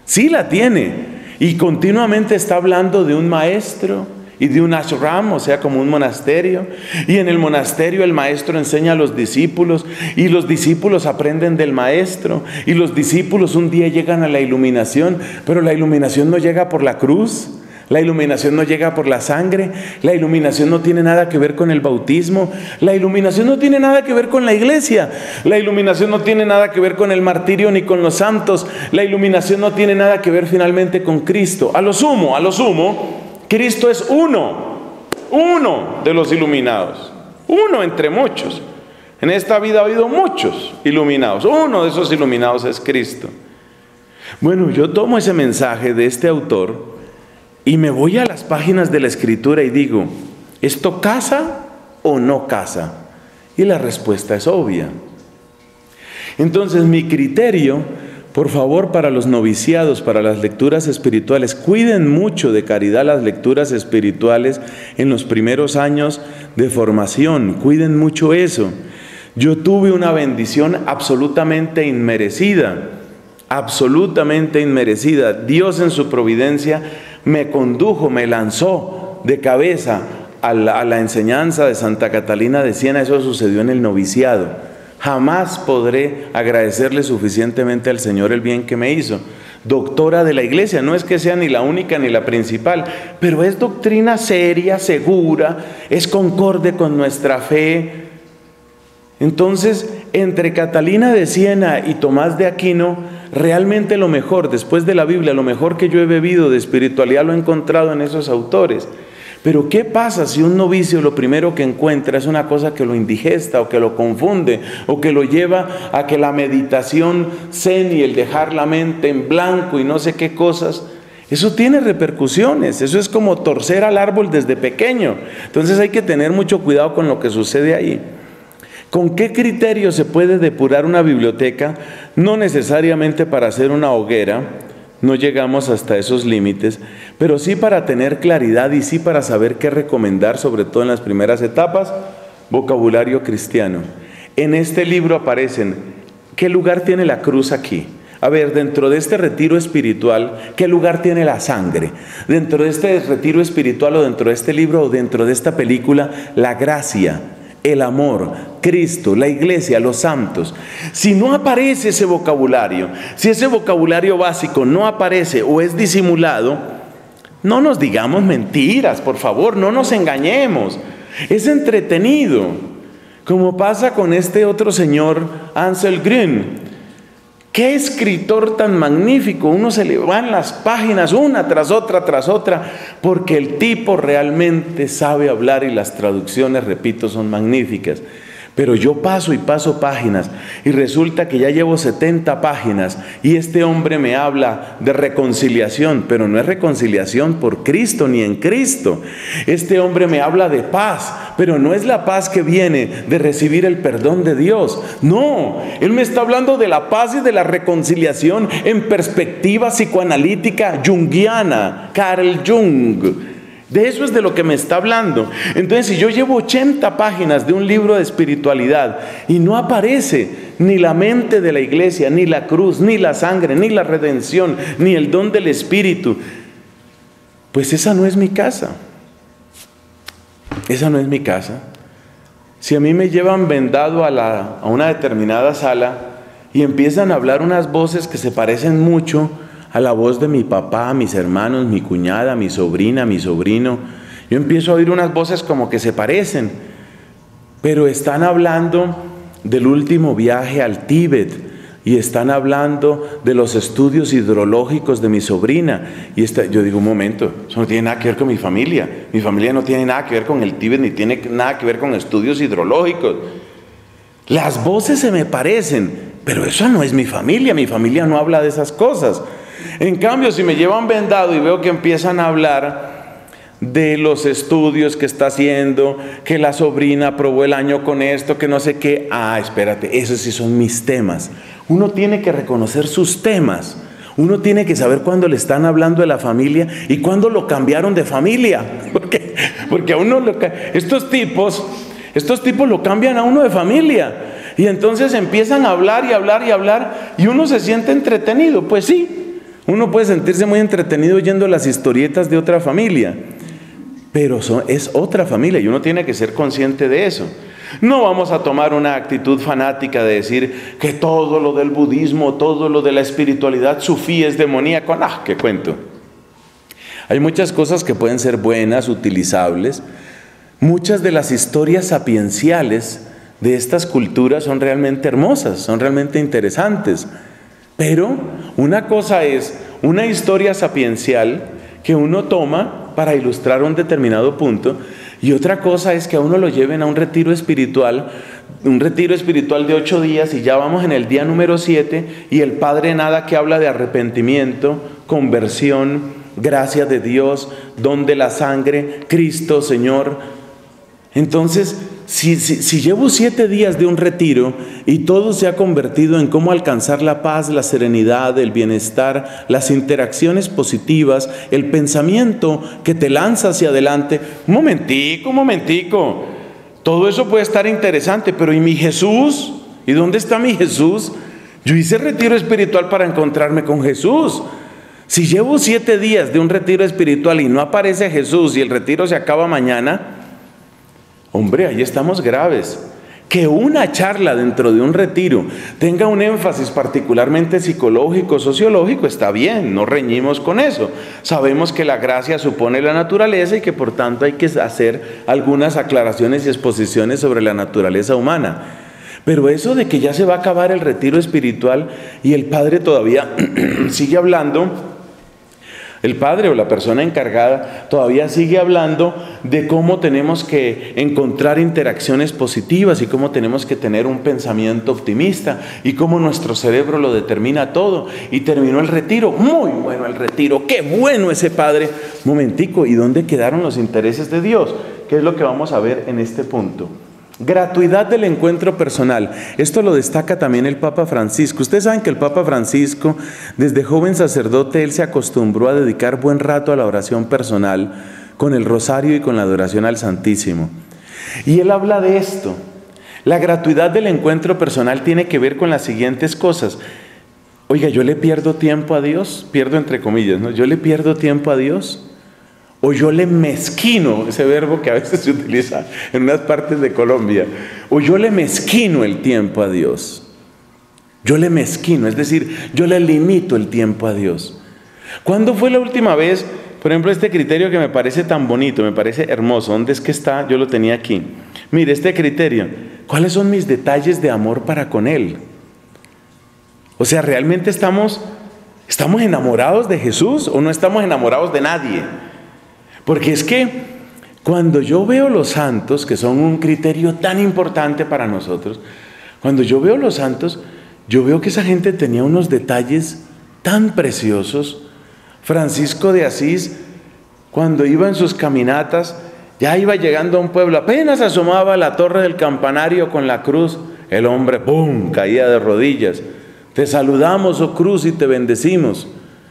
Sí la tiene. Y continuamente está hablando de un maestro y de un ashram, o sea, como un monasterio. Y en el monasterio el maestro enseña a los discípulos y los discípulos aprenden del maestro. Y los discípulos un día llegan a la iluminación, pero la iluminación no llega por la cruz. La iluminación no llega por la sangre, la iluminación no tiene nada que ver con el bautismo, la iluminación no tiene nada que ver con la iglesia, la iluminación no tiene nada que ver con el martirio ni con los santos, la iluminación no tiene nada que ver finalmente con Cristo. A lo sumo, Cristo es uno de los iluminados, uno entre muchos. En esta vida ha habido muchos iluminados, uno de esos iluminados es Cristo. Bueno, yo tomo ese mensaje de este autor y me voy a las páginas de la Escritura y digo, ¿esto casa o no casa? Y la respuesta es obvia. Entonces mi criterio, por favor, para los noviciados, para las lecturas espirituales, cuiden mucho de caridad las lecturas espirituales en los primeros años de formación, cuiden mucho eso. Yo tuve una bendición absolutamente inmerecida. Dios en su providencia me condujo, me lanzó de cabeza a la enseñanza de Santa Catalina de Siena. Eso sucedió en el noviciado. Jamás podré agradecerle suficientemente al Señor el bien que me hizo. Doctora de la iglesia, no es que sea ni la única ni la principal, pero es doctrina seria, segura, es concorde con nuestra fe. Entonces, entre Catalina de Siena y Tomás de Aquino, realmente lo mejor, después de la Biblia, lo mejor que yo he bebido de espiritualidad lo he encontrado en esos autores. Pero ¿qué pasa si un novicio lo primero que encuentra es una cosa que lo indigesta o que lo confunde o que lo lleva a que la meditación zen y el dejar la mente en blanco y no sé qué cosas? Eso tiene repercusiones, eso es como torcer al árbol desde pequeño. Entonces hay que tener mucho cuidado con lo que sucede ahí. ¿Con qué criterio se puede depurar una biblioteca? No necesariamente para hacer una hoguera, no llegamos hasta esos límites, pero sí para tener claridad y sí para saber qué recomendar, sobre todo en las primeras etapas, vocabulario cristiano. En este libro aparecen, ¿qué lugar tiene la cruz aquí? A ver, dentro de este retiro espiritual, ¿qué lugar tiene la sangre? Dentro de este retiro espiritual o dentro de este libro o dentro de esta película, la gracia, el amor, Cristo, la iglesia, los santos. Si no aparece ese vocabulario, si ese vocabulario básico no aparece o es disimulado, no nos digamos mentiras, por favor, no nos engañemos. Es entretenido, como pasa con este otro señor, Ansel Grün. ¡Qué escritor tan magnífico! Uno se le van las páginas una tras otra, porque el tipo realmente sabe hablar y las traducciones, repito, son magníficas. Pero yo paso y paso páginas y resulta que ya llevo 70 páginas y este hombre me habla de reconciliación, pero no es reconciliación por Cristo ni en Cristo. Este hombre me habla de paz, pero no es la paz que viene de recibir el perdón de Dios. No, él me está hablando de la paz y de la reconciliación en perspectiva psicoanalítica junguiana, Carl Jung. De eso es de lo que me está hablando. Entonces, si yo llevo 80 páginas de un libro de espiritualidad y no aparece ni la mente de la iglesia, ni la cruz, ni la sangre, ni la redención, ni el don del Espíritu, pues esa no es mi casa. Esa no es mi casa. Si a mí me llevan vendado a una determinada sala y empiezan a hablar unas voces que se parecen mucho a la voz de mi papá, mis hermanos, mi cuñada, mi sobrina, mi sobrino, yo empiezo a oír unas voces como que se parecen, pero están hablando del último viaje al Tíbet y están hablando de los estudios hidrológicos de mi sobrina. Y yo digo, un momento, eso no tiene nada que ver con mi familia no tiene nada que ver con el Tíbet, ni tiene nada que ver con estudios hidrológicos. Las voces se me parecen, pero eso no es mi familia no habla de esas cosas. En cambio, si me llevan vendado y veo que empiezan a hablar de los estudios que está haciendo, que la sobrina aprobó el año con esto, que no sé qué, espérate, esos sí son mis temas. Uno tiene que reconocer sus temas. Uno tiene que saber cuándo le están hablando de la familia y cuándo lo cambiaron de familia. Porque a uno estos tipos lo cambian a uno de familia. Y entonces empiezan a hablar y hablar y hablar y uno se siente entretenido. Pues sí, Uno puede sentirse muy entretenido oyendo las historietas de otra familia, pero es otra familia y uno tiene que ser consciente de eso. No vamos a tomar una actitud fanática de decir que todo lo del budismo, todo lo de la espiritualidad sufí es demoníaco. ¡Ah, qué cuento! Hay muchas cosas que pueden ser buenas, utilizables. Muchas de las historias sapienciales de estas culturas son realmente hermosas, son realmente interesantes. Pero una cosa es una historia sapiencial que uno toma para ilustrar un determinado punto, y otra cosa es que a uno lo lleven a un retiro espiritual de 8 días, y ya vamos en el día número 7, y el Padre nada que habla de arrepentimiento, conversión, gracia de Dios, don de la sangre, Cristo Señor. Entonces, si llevo 7 días de un retiro y todo se ha convertido en cómo alcanzar la paz, la serenidad, el bienestar, las interacciones positivas, el pensamiento que te lanza hacia adelante, un momentico, todo eso puede estar interesante, pero ¿y mi Jesús? ¿Y dónde está mi Jesús? Yo hice retiro espiritual para encontrarme con Jesús. Si llevo 7 días de un retiro espiritual y no aparece Jesús y el retiro se acaba mañana, hombre, ahí estamos graves. Que una charla dentro de un retiro tenga un énfasis particularmente psicológico, sociológico, está bien, no reñimos con eso. Sabemos que la gracia supone la naturaleza y que por tanto hay que hacer algunas aclaraciones y exposiciones sobre la naturaleza humana. Pero eso de que ya se va a acabar el retiro espiritual y el Padre todavía sigue hablando, el Padre o la persona encargada todavía sigue hablando de cómo tenemos que encontrar interacciones positivas y cómo tenemos que tener un pensamiento optimista y cómo nuestro cerebro lo determina todo. Y terminó el retiro, muy bueno el retiro, qué bueno ese Padre. Momentico, ¿y dónde quedaron los intereses de Dios? ¿Qué es lo que vamos a ver en este punto? Gratuidad del encuentro personal. Esto lo destaca también el Papa Francisco. Ustedes saben que el Papa Francisco, desde joven sacerdote, él se acostumbró a dedicar buen rato a la oración personal, con el rosario y con la adoración al Santísimo. Y él habla de esto. La gratuidad del encuentro personal tiene que ver con las siguientes cosas. Oiga, ¿yo le pierdo tiempo a Dios? Pierdo entre comillas, ¿no? ¿Yo le pierdo tiempo a Dios? O yo le mezquino, ese verbo que a veces se utiliza en unas partes de Colombia, o yo le mezquino el tiempo a Dios. Yo le mezquino, es decir, yo le limito el tiempo a Dios. ¿Cuándo fue la última vez, por ejemplo, este criterio que me parece tan bonito, me parece hermoso? ¿Dónde es que está? Yo lo tenía aquí. Mire, este criterio, ¿cuáles son mis detalles de amor para con Él? O sea, ¿realmente estamos enamorados de Jesús o no estamos enamorados de nadie? Porque es que cuando yo veo los santos, que son un criterio tan importante para nosotros, cuando yo veo los santos, yo veo que esa gente tenía unos detalles tan preciosos. Francisco de Asís, cuando iba en sus caminatas, ya iba llegando a un pueblo, apenas asomaba a la torre del campanario con la cruz, el hombre, ¡pum!, caía de rodillas. Te saludamos, oh cruz, y te bendecimos.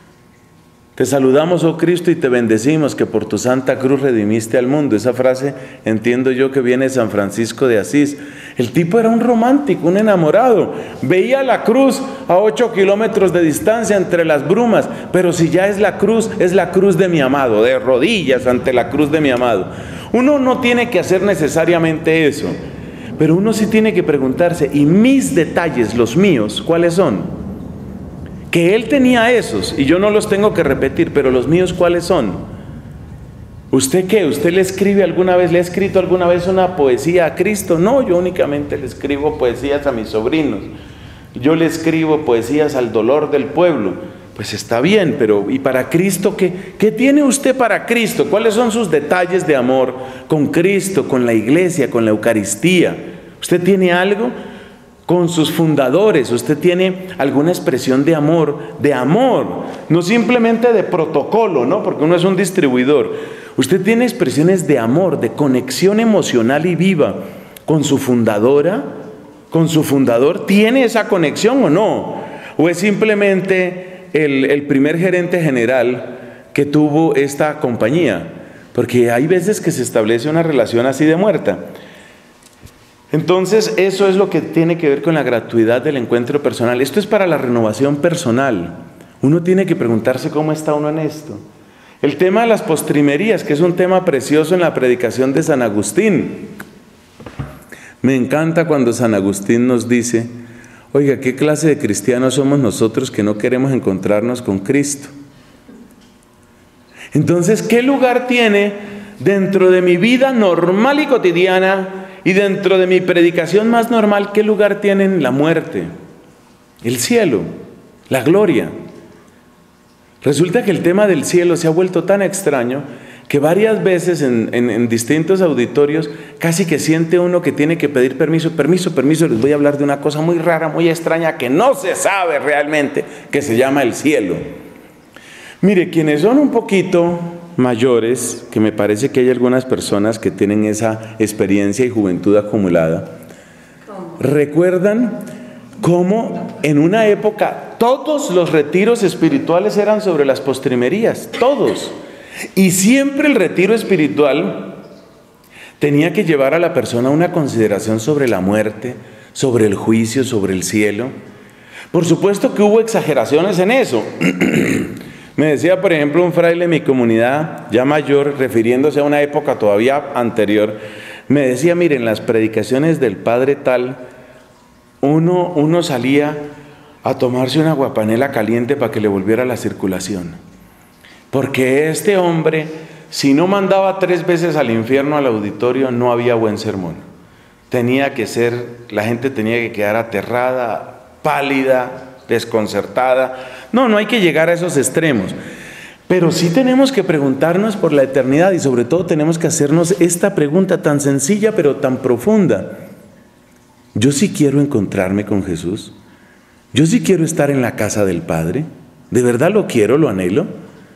Te saludamos, oh Cristo, y te bendecimos, que por tu santa cruz redimiste al mundo. Esa frase entiendo yo que viene de San Francisco de Asís. El tipo era un romántico, un enamorado. Veía la cruz a 8 kilómetros de distancia entre las brumas, pero si ya es la cruz de mi amado, de rodillas ante la cruz de mi amado. Uno no tiene que hacer necesariamente eso, pero uno sí tiene que preguntarse, ¿y mis detalles, los míos, cuáles son? Que él tenía esos y yo no los tengo que repetir, pero los míos, ¿cuáles son? ¿Usted qué? ¿Usted le ha escrito alguna vez una poesía a Cristo? No, yo únicamente le escribo poesías a mis sobrinos. Yo le escribo poesías al dolor del pueblo. Pues está bien, pero ¿y para Cristo qué? ¿Qué tiene usted para Cristo? ¿Cuáles son sus detalles de amor con Cristo, con la iglesia, con la Eucaristía? ¿Usted tiene algo? Con sus fundadores, usted tiene alguna expresión de amor, no simplemente de protocolo, ¿no? Porque uno es un distribuidor. Usted tiene expresiones de amor, de conexión emocional y viva con su fundadora, con su fundador. ¿Tiene esa conexión o no? ¿O es simplemente el primer gerente general que tuvo esta compañía? Porque hay veces que se establece una relación así de muerta. Entonces, eso es lo que tiene que ver con la gratuidad del encuentro personal. Esto es para la renovación personal. Uno tiene que preguntarse cómo está uno en esto. El tema de las postrimerías, que es un tema precioso en la predicación de San Agustín. Me encanta cuando San Agustín nos dice, oiga, ¿qué clase de cristianos somos nosotros que no queremos encontrarnos con Cristo? Entonces, ¿qué lugar tiene dentro de mi vida normal y cotidiana y dentro de mi predicación más normal, qué lugar tiene la muerte, el cielo, la gloria? Resulta que el tema del cielo se ha vuelto tan extraño que varias veces en distintos auditorios casi que siente uno que tiene que pedir permiso, les voy a hablar de una cosa muy rara, muy extraña que no se sabe realmente, que se llama el cielo. Mire, quienes son un poquito mayores, que me parece que hay algunas personas que tienen esa experiencia y juventud acumulada, recuerdan cómo en una época todos los retiros espirituales eran sobre las postrimerías, todos. Y siempre el retiro espiritual tenía que llevar a la persona a una consideración sobre la muerte, sobre el juicio, sobre el cielo. Por supuesto que hubo exageraciones en eso. Me decía, por ejemplo, un fraile de mi comunidad, ya mayor, refiriéndose a una época todavía anterior, me decía, miren, las predicaciones del padre tal, uno salía a tomarse una aguapanela caliente para que le volviera la circulación. Porque este hombre, si no mandaba 3 veces al infierno al auditorio, no había buen sermón. Tenía que ser, la gente tenía que quedar aterrada, pálida, desconcertada. No hay que llegar a esos extremos. Pero sí tenemos que preguntarnos por la eternidad y sobre todo tenemos que hacernos esta pregunta tan sencilla pero tan profunda. ¿Yo sí quiero encontrarme con Jesús? ¿Yo sí quiero estar en la casa del Padre? ¿De verdad lo quiero, lo anhelo?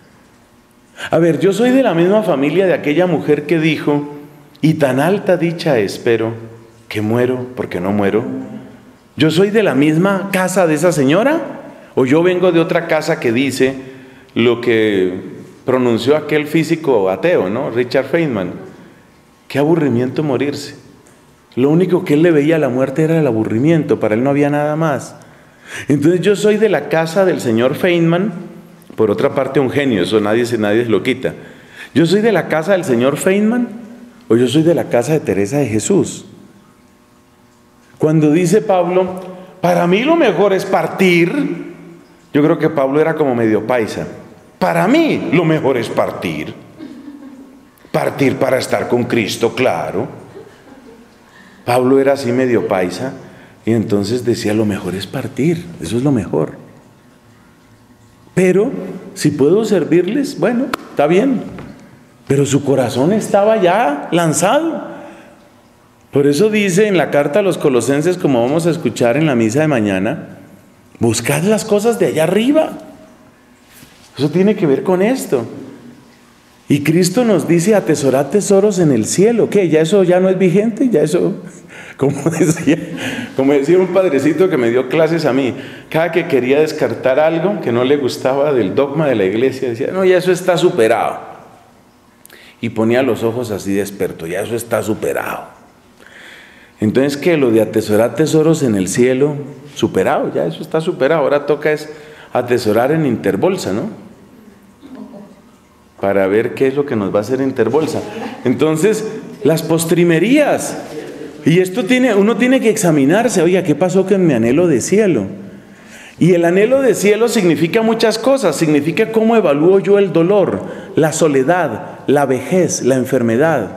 A ver, yo soy de la misma familia de aquella mujer que dijo, y tan alta dicha espero, que muero porque no muero. ¿Yo soy de la misma casa de esa señora? ¿O yo vengo de otra casa que dice lo que pronunció aquel físico ateo, ¿no? Richard Feynman? Qué aburrimiento morirse. Lo único que él le veía a la muerte era el aburrimiento, para él no había nada más. Entonces yo soy de la casa del señor Feynman, por otra parte un genio, eso nadie se lo quita. ¿Yo soy de la casa del señor Feynman o yo soy de la casa de Teresa de Jesús? Cuando dice Pablo, para mí lo mejor es partir, yo creo que Pablo era como medio paisa. Para mí lo mejor es partir. Partir para estar con Cristo, claro. Pablo era así medio paisa y entonces decía, lo mejor es partir, eso es lo mejor. Pero si puedo servirles, bueno, está bien. Pero su corazón estaba ya lanzado. Por eso dice en la carta a los Colosenses, como vamos a escuchar en la misa de mañana, buscad las cosas de allá arriba. Eso tiene que ver con esto. Y Cristo nos dice, atesorad tesoros en el cielo. ¿Qué? ¿Ya eso ya no es vigente? ¿Ya eso? Como decía un padrecito que me dio clases a mí, cada que quería descartar algo que no le gustaba del dogma de la iglesia, decía, no, ya eso está superado. Y ponía los ojos así de experto, ya eso está superado. Entonces, ¿qué? Lo de atesorar tesoros en el cielo, superado, ya eso está superado. Ahora toca es atesorar en Interbolsa, ¿no? Para ver qué es lo que nos va a hacer Interbolsa. Entonces, las postrimerías. Y esto uno tiene que examinarse, oiga, ¿qué pasó con mi anhelo de cielo? Y el anhelo de cielo significa muchas cosas, significa cómo evalúo yo el dolor, la soledad, la vejez, la enfermedad.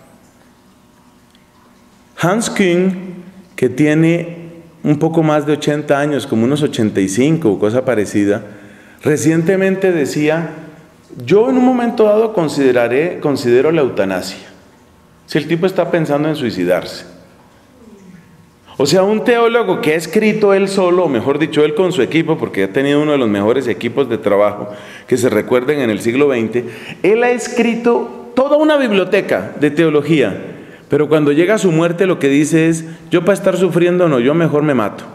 Hans Küng, que tiene un poco más de 80 años, como unos 85 o cosa parecida, recientemente decía, yo en un momento dado considero la eutanasia, si el tipo está pensando en suicidarse. O sea, un teólogo que ha escrito él solo, o mejor dicho, él con su equipo, porque ha tenido uno de los mejores equipos de trabajo que se recuerden en el siglo XX, él ha escrito toda una biblioteca de teología, pero cuando llega a su muerte lo que dice es, yo para estar sufriendo no, yo mejor me mato.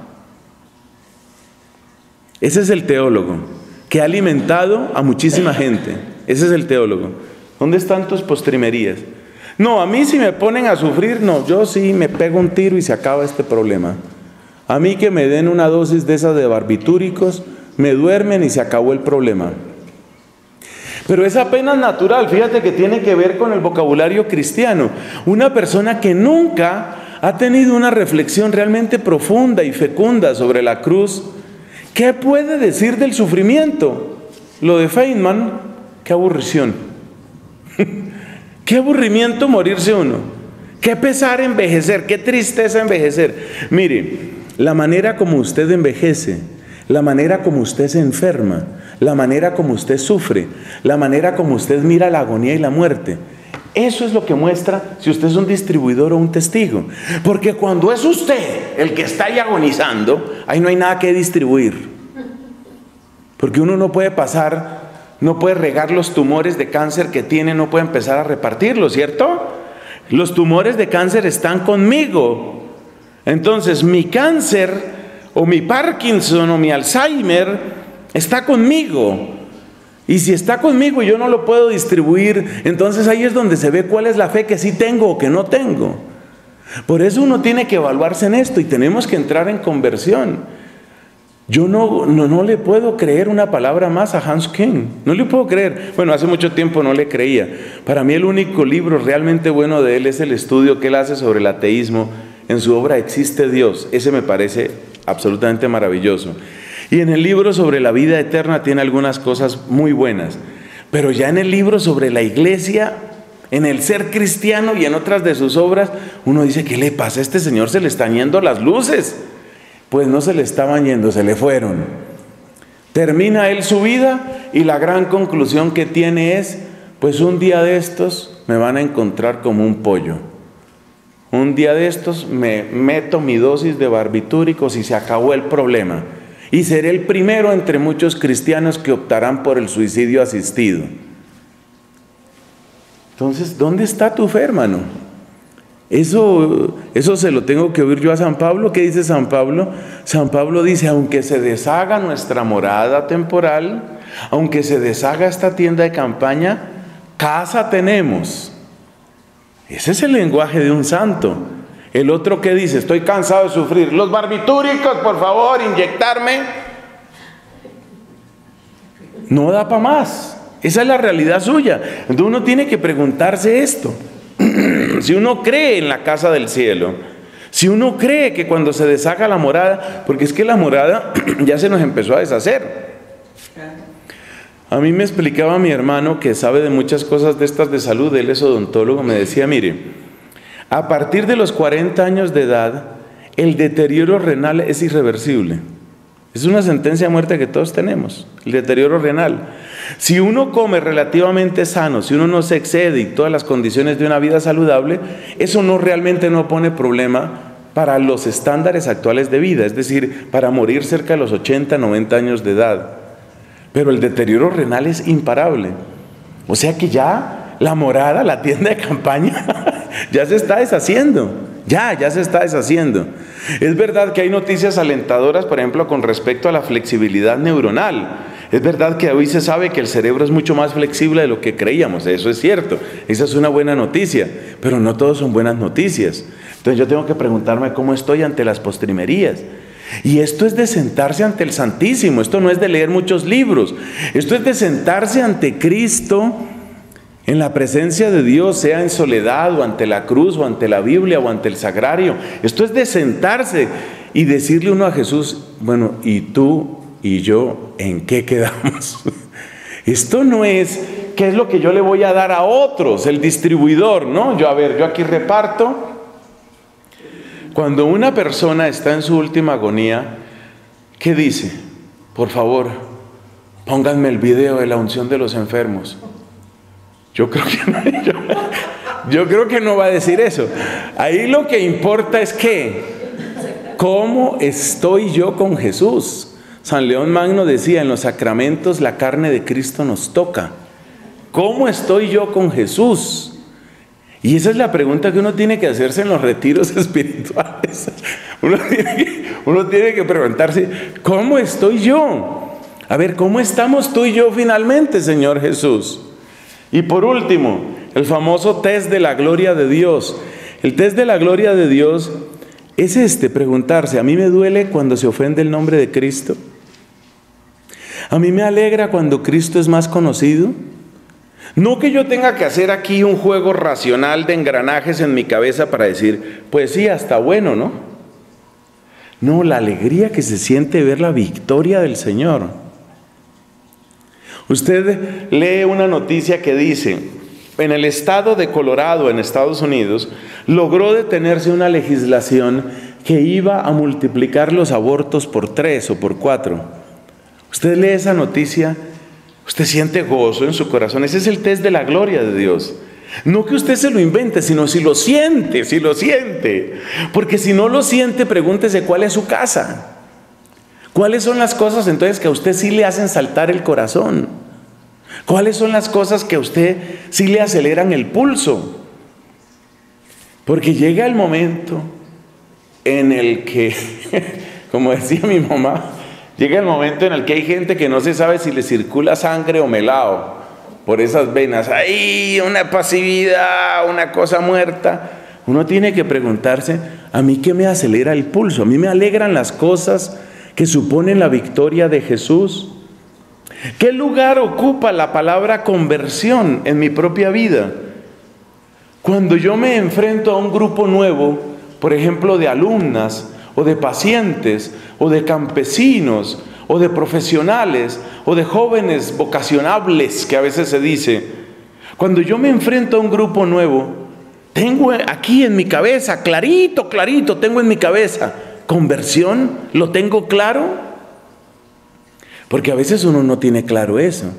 Ese es el teólogo que ha alimentado a muchísima gente. Ese es el teólogo. ¿Dónde están tus postrimerías? No, a mí si me ponen a sufrir, no, yo sí me pego un tiro y se acaba este problema. A mí que me den una dosis de esas de barbitúricos, me duermen y se acabó el problema. Pero es apenas natural, fíjate que tiene que ver con el vocabulario cristiano. Una persona que nunca ha tenido una reflexión realmente profunda y fecunda sobre la cruz, ¿qué puede decir del sufrimiento? Lo de Feynman, qué aburrición. Qué aburrimiento morirse uno. Qué pesar envejecer, qué tristeza envejecer. Mire, la manera como usted envejece, la manera como usted se enferma, la manera como usted sufre, la manera como usted mira la agonía y la muerte, eso es lo que muestra si usted es un distribuidor o un testigo. Porque cuando es usted el que está ahí agonizando, ahí no hay nada que distribuir. Porque uno no puede pasar, no puede regar los tumores de cáncer que tiene, no puede empezar a repartirlos, ¿cierto? Los tumores de cáncer están conmigo. Entonces mi cáncer o mi Parkinson o mi Alzheimer está conmigo. Y si está conmigo y yo no lo puedo distribuir, entonces ahí es donde se ve cuál es la fe que sí tengo o que no tengo. Por eso uno tiene que evaluarse en esto y tenemos que entrar en conversión. Yo no le puedo creer una palabra más a Hans Küng. No le puedo creer. Bueno, hace mucho tiempo no le creía. Para mí el único libro realmente bueno de él es el estudio que él hace sobre el ateísmo en su obra ¿Existe Dios? Ese me parece absolutamente maravilloso. Y en el libro sobre la vida eterna tiene algunas cosas muy buenas. Pero ya en el libro sobre la iglesia, en el ser cristiano y en otras de sus obras, uno dice, ¿qué le pasa a este señor? Se le están yendo las luces. Pues no se le estaban yendo, se le fueron. Termina él su vida y la gran conclusión que tiene es, pues un día de estos me van a encontrar como un pollo. Un día de estos me meto mi dosis de barbitúricos y se acabó el problema. Y seré el primero entre muchos cristianos que optarán por el suicidio asistido. Entonces, ¿dónde está tu fe, hermano? Eso se lo tengo que oír yo a San Pablo. ¿Qué dice San Pablo? San Pablo dice, aunque se deshaga nuestra morada temporal, aunque se deshaga esta tienda de campaña, casa tenemos. Ese es el lenguaje de un santo. El otro que dice, estoy cansado de sufrir, los barbitúricos, por favor, inyectarme. No da para más. Esa es la realidad suya. Entonces uno tiene que preguntarse esto. Si uno cree en la casa del cielo, si uno cree que cuando se deshaga la morada, porque es que la morada ya se nos empezó a deshacer. A mí me explicaba mi hermano, que sabe de muchas cosas de estas de salud, él es odontólogo, me decía, mire, a partir de los 40 años de edad, el deterioro renal es irreversible. Es una sentencia de muerte que todos tenemos, el deterioro renal. Si uno come relativamente sano, si uno no se excede y todas las condiciones de una vida saludable, eso realmente no pone problema para los estándares actuales de vida, es decir, para morir cerca de los 80, 90 años de edad. Pero el deterioro renal es imparable. O sea que ya la morada, la tienda de campaña, ya se está deshaciendo. Ya se está deshaciendo. Es verdad que hay noticias alentadoras, por ejemplo, con respecto a la flexibilidad neuronal. Es verdad que hoy se sabe que el cerebro es mucho más flexible de lo que creíamos, eso es cierto. Esa es una buena noticia, pero no todos son buenas noticias. Entonces yo tengo que preguntarme cómo estoy ante las postrimerías. Y esto es de sentarse ante el Santísimo, esto no es de leer muchos libros, esto es de sentarse ante Cristo, en la presencia de Dios, sea en soledad o ante la cruz o ante la Biblia o ante el sagrario. Esto es de sentarse y decirle uno a Jesús, bueno, ¿y tú y yo en qué quedamos? Esto no es, ¿qué es lo que yo le voy a dar a otros? El distribuidor, ¿no? Yo aquí reparto. Cuando una persona está en su última agonía, ¿qué dice? Por favor, pónganme el video de la unción de los enfermos. Yo creo que no va a decir eso. Ahí lo que importa es que, ¿cómo estoy yo con Jesús? San León Magno decía, en los sacramentos la carne de Cristo nos toca. ¿Cómo estoy yo con Jesús? Y esa es la pregunta que uno tiene que hacerse en los retiros espirituales. Uno tiene que preguntarse, ¿cómo estoy yo? A ver, ¿cómo estamos tú y yo finalmente, Señor Jesús? Y por último, el famoso test de la gloria de Dios. El test de la gloria de Dios es preguntarse, ¿a mí me duele cuando se ofende el nombre de Cristo? A mí me alegra cuando Cristo es más conocido. No que yo tenga que hacer aquí un juego racional de engranajes en mi cabeza para decir, pues sí, hasta bueno, ¿no? No, la alegría que se siente ver la victoria del Señor. Usted lee una noticia que dice, en el estado de Colorado, en Estados Unidos, logró detenerse una legislación que iba a multiplicar los abortos por 3 o por 4. Usted lee esa noticia, usted siente gozo en su corazón. Ese es el test de la gloria de Dios. No que usted se lo invente, sino si lo siente, si lo siente. Porque si no lo siente, pregúntese cuál es su casa. ¿Cuáles son las cosas entonces que a usted sí le hacen saltar el corazón? ¿Cuáles son las cosas que a usted sí le aceleran el pulso? Porque llega el momento en el que, como decía mi mamá, llega el momento en el que hay gente que no se sabe si le circula sangre o melao por esas venas. ¡Ay! Una pasividad, una cosa muerta. Uno tiene que preguntarse, ¿a mí qué me acelera el pulso? ¿A mí me alegran las cosas que suponen la victoria de Jesús? ¿Qué lugar ocupa la palabra conversión en mi propia vida? Cuando yo me enfrento a un grupo nuevo, por ejemplo, de alumnas, o de pacientes, o de campesinos, o de profesionales, o de jóvenes vocacionables, que a veces se dice. Cuando yo me enfrento a un grupo nuevo, tengo aquí en mi cabeza, clarito, tengo en mi cabeza, conversión, ¿lo tengo claro? Porque a veces uno no tiene claro eso.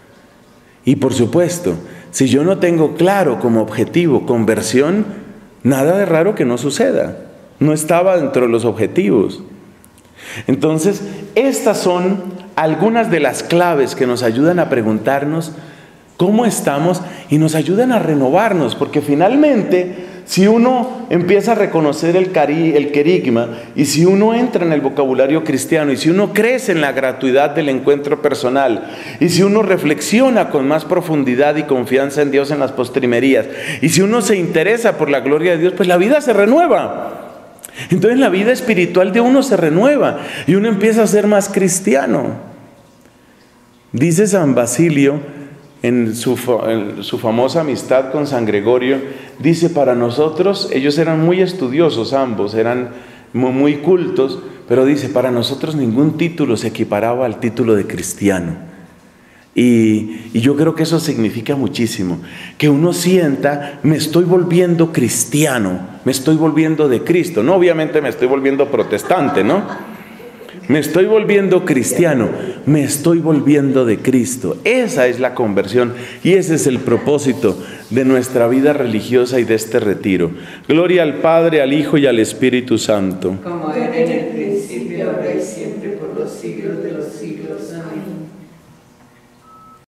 Y por supuesto, si yo no tengo claro como objetivo conversión, nada de raro que no suceda. No estaba dentro de los objetivos. Entonces, estas son algunas de las claves que nos ayudan a preguntarnos cómo estamos y nos ayudan a renovarnos, porque finalmente, si uno empieza a reconocer el querigma y si uno entra en el vocabulario cristiano y si uno crece en la gratuidad del encuentro personal y si uno reflexiona con más profundidad y confianza en Dios en las postrimerías y si uno se interesa por la gloria de Dios, pues la vida se renueva. Entonces la vida espiritual de uno se renueva y uno empieza a ser más cristiano. Dice San Basilio en su famosa amistad con San Gregorio, dice, para nosotros, ellos eran muy estudiosos ambos, eran muy cultos, pero dice, para nosotros ningún título se equiparaba al título de cristiano. Y yo creo que eso significa muchísimo, que uno sienta, me estoy volviendo cristiano, me estoy volviendo de Cristo, no obviamente me estoy volviendo protestante, ¿no? Me estoy volviendo cristiano, me estoy volviendo de Cristo. Esa es la conversión y ese es el propósito de nuestra vida religiosa y de este retiro. Gloria al Padre, al Hijo y al Espíritu Santo. Como era en el principio, ahora y siempre, por los siglos de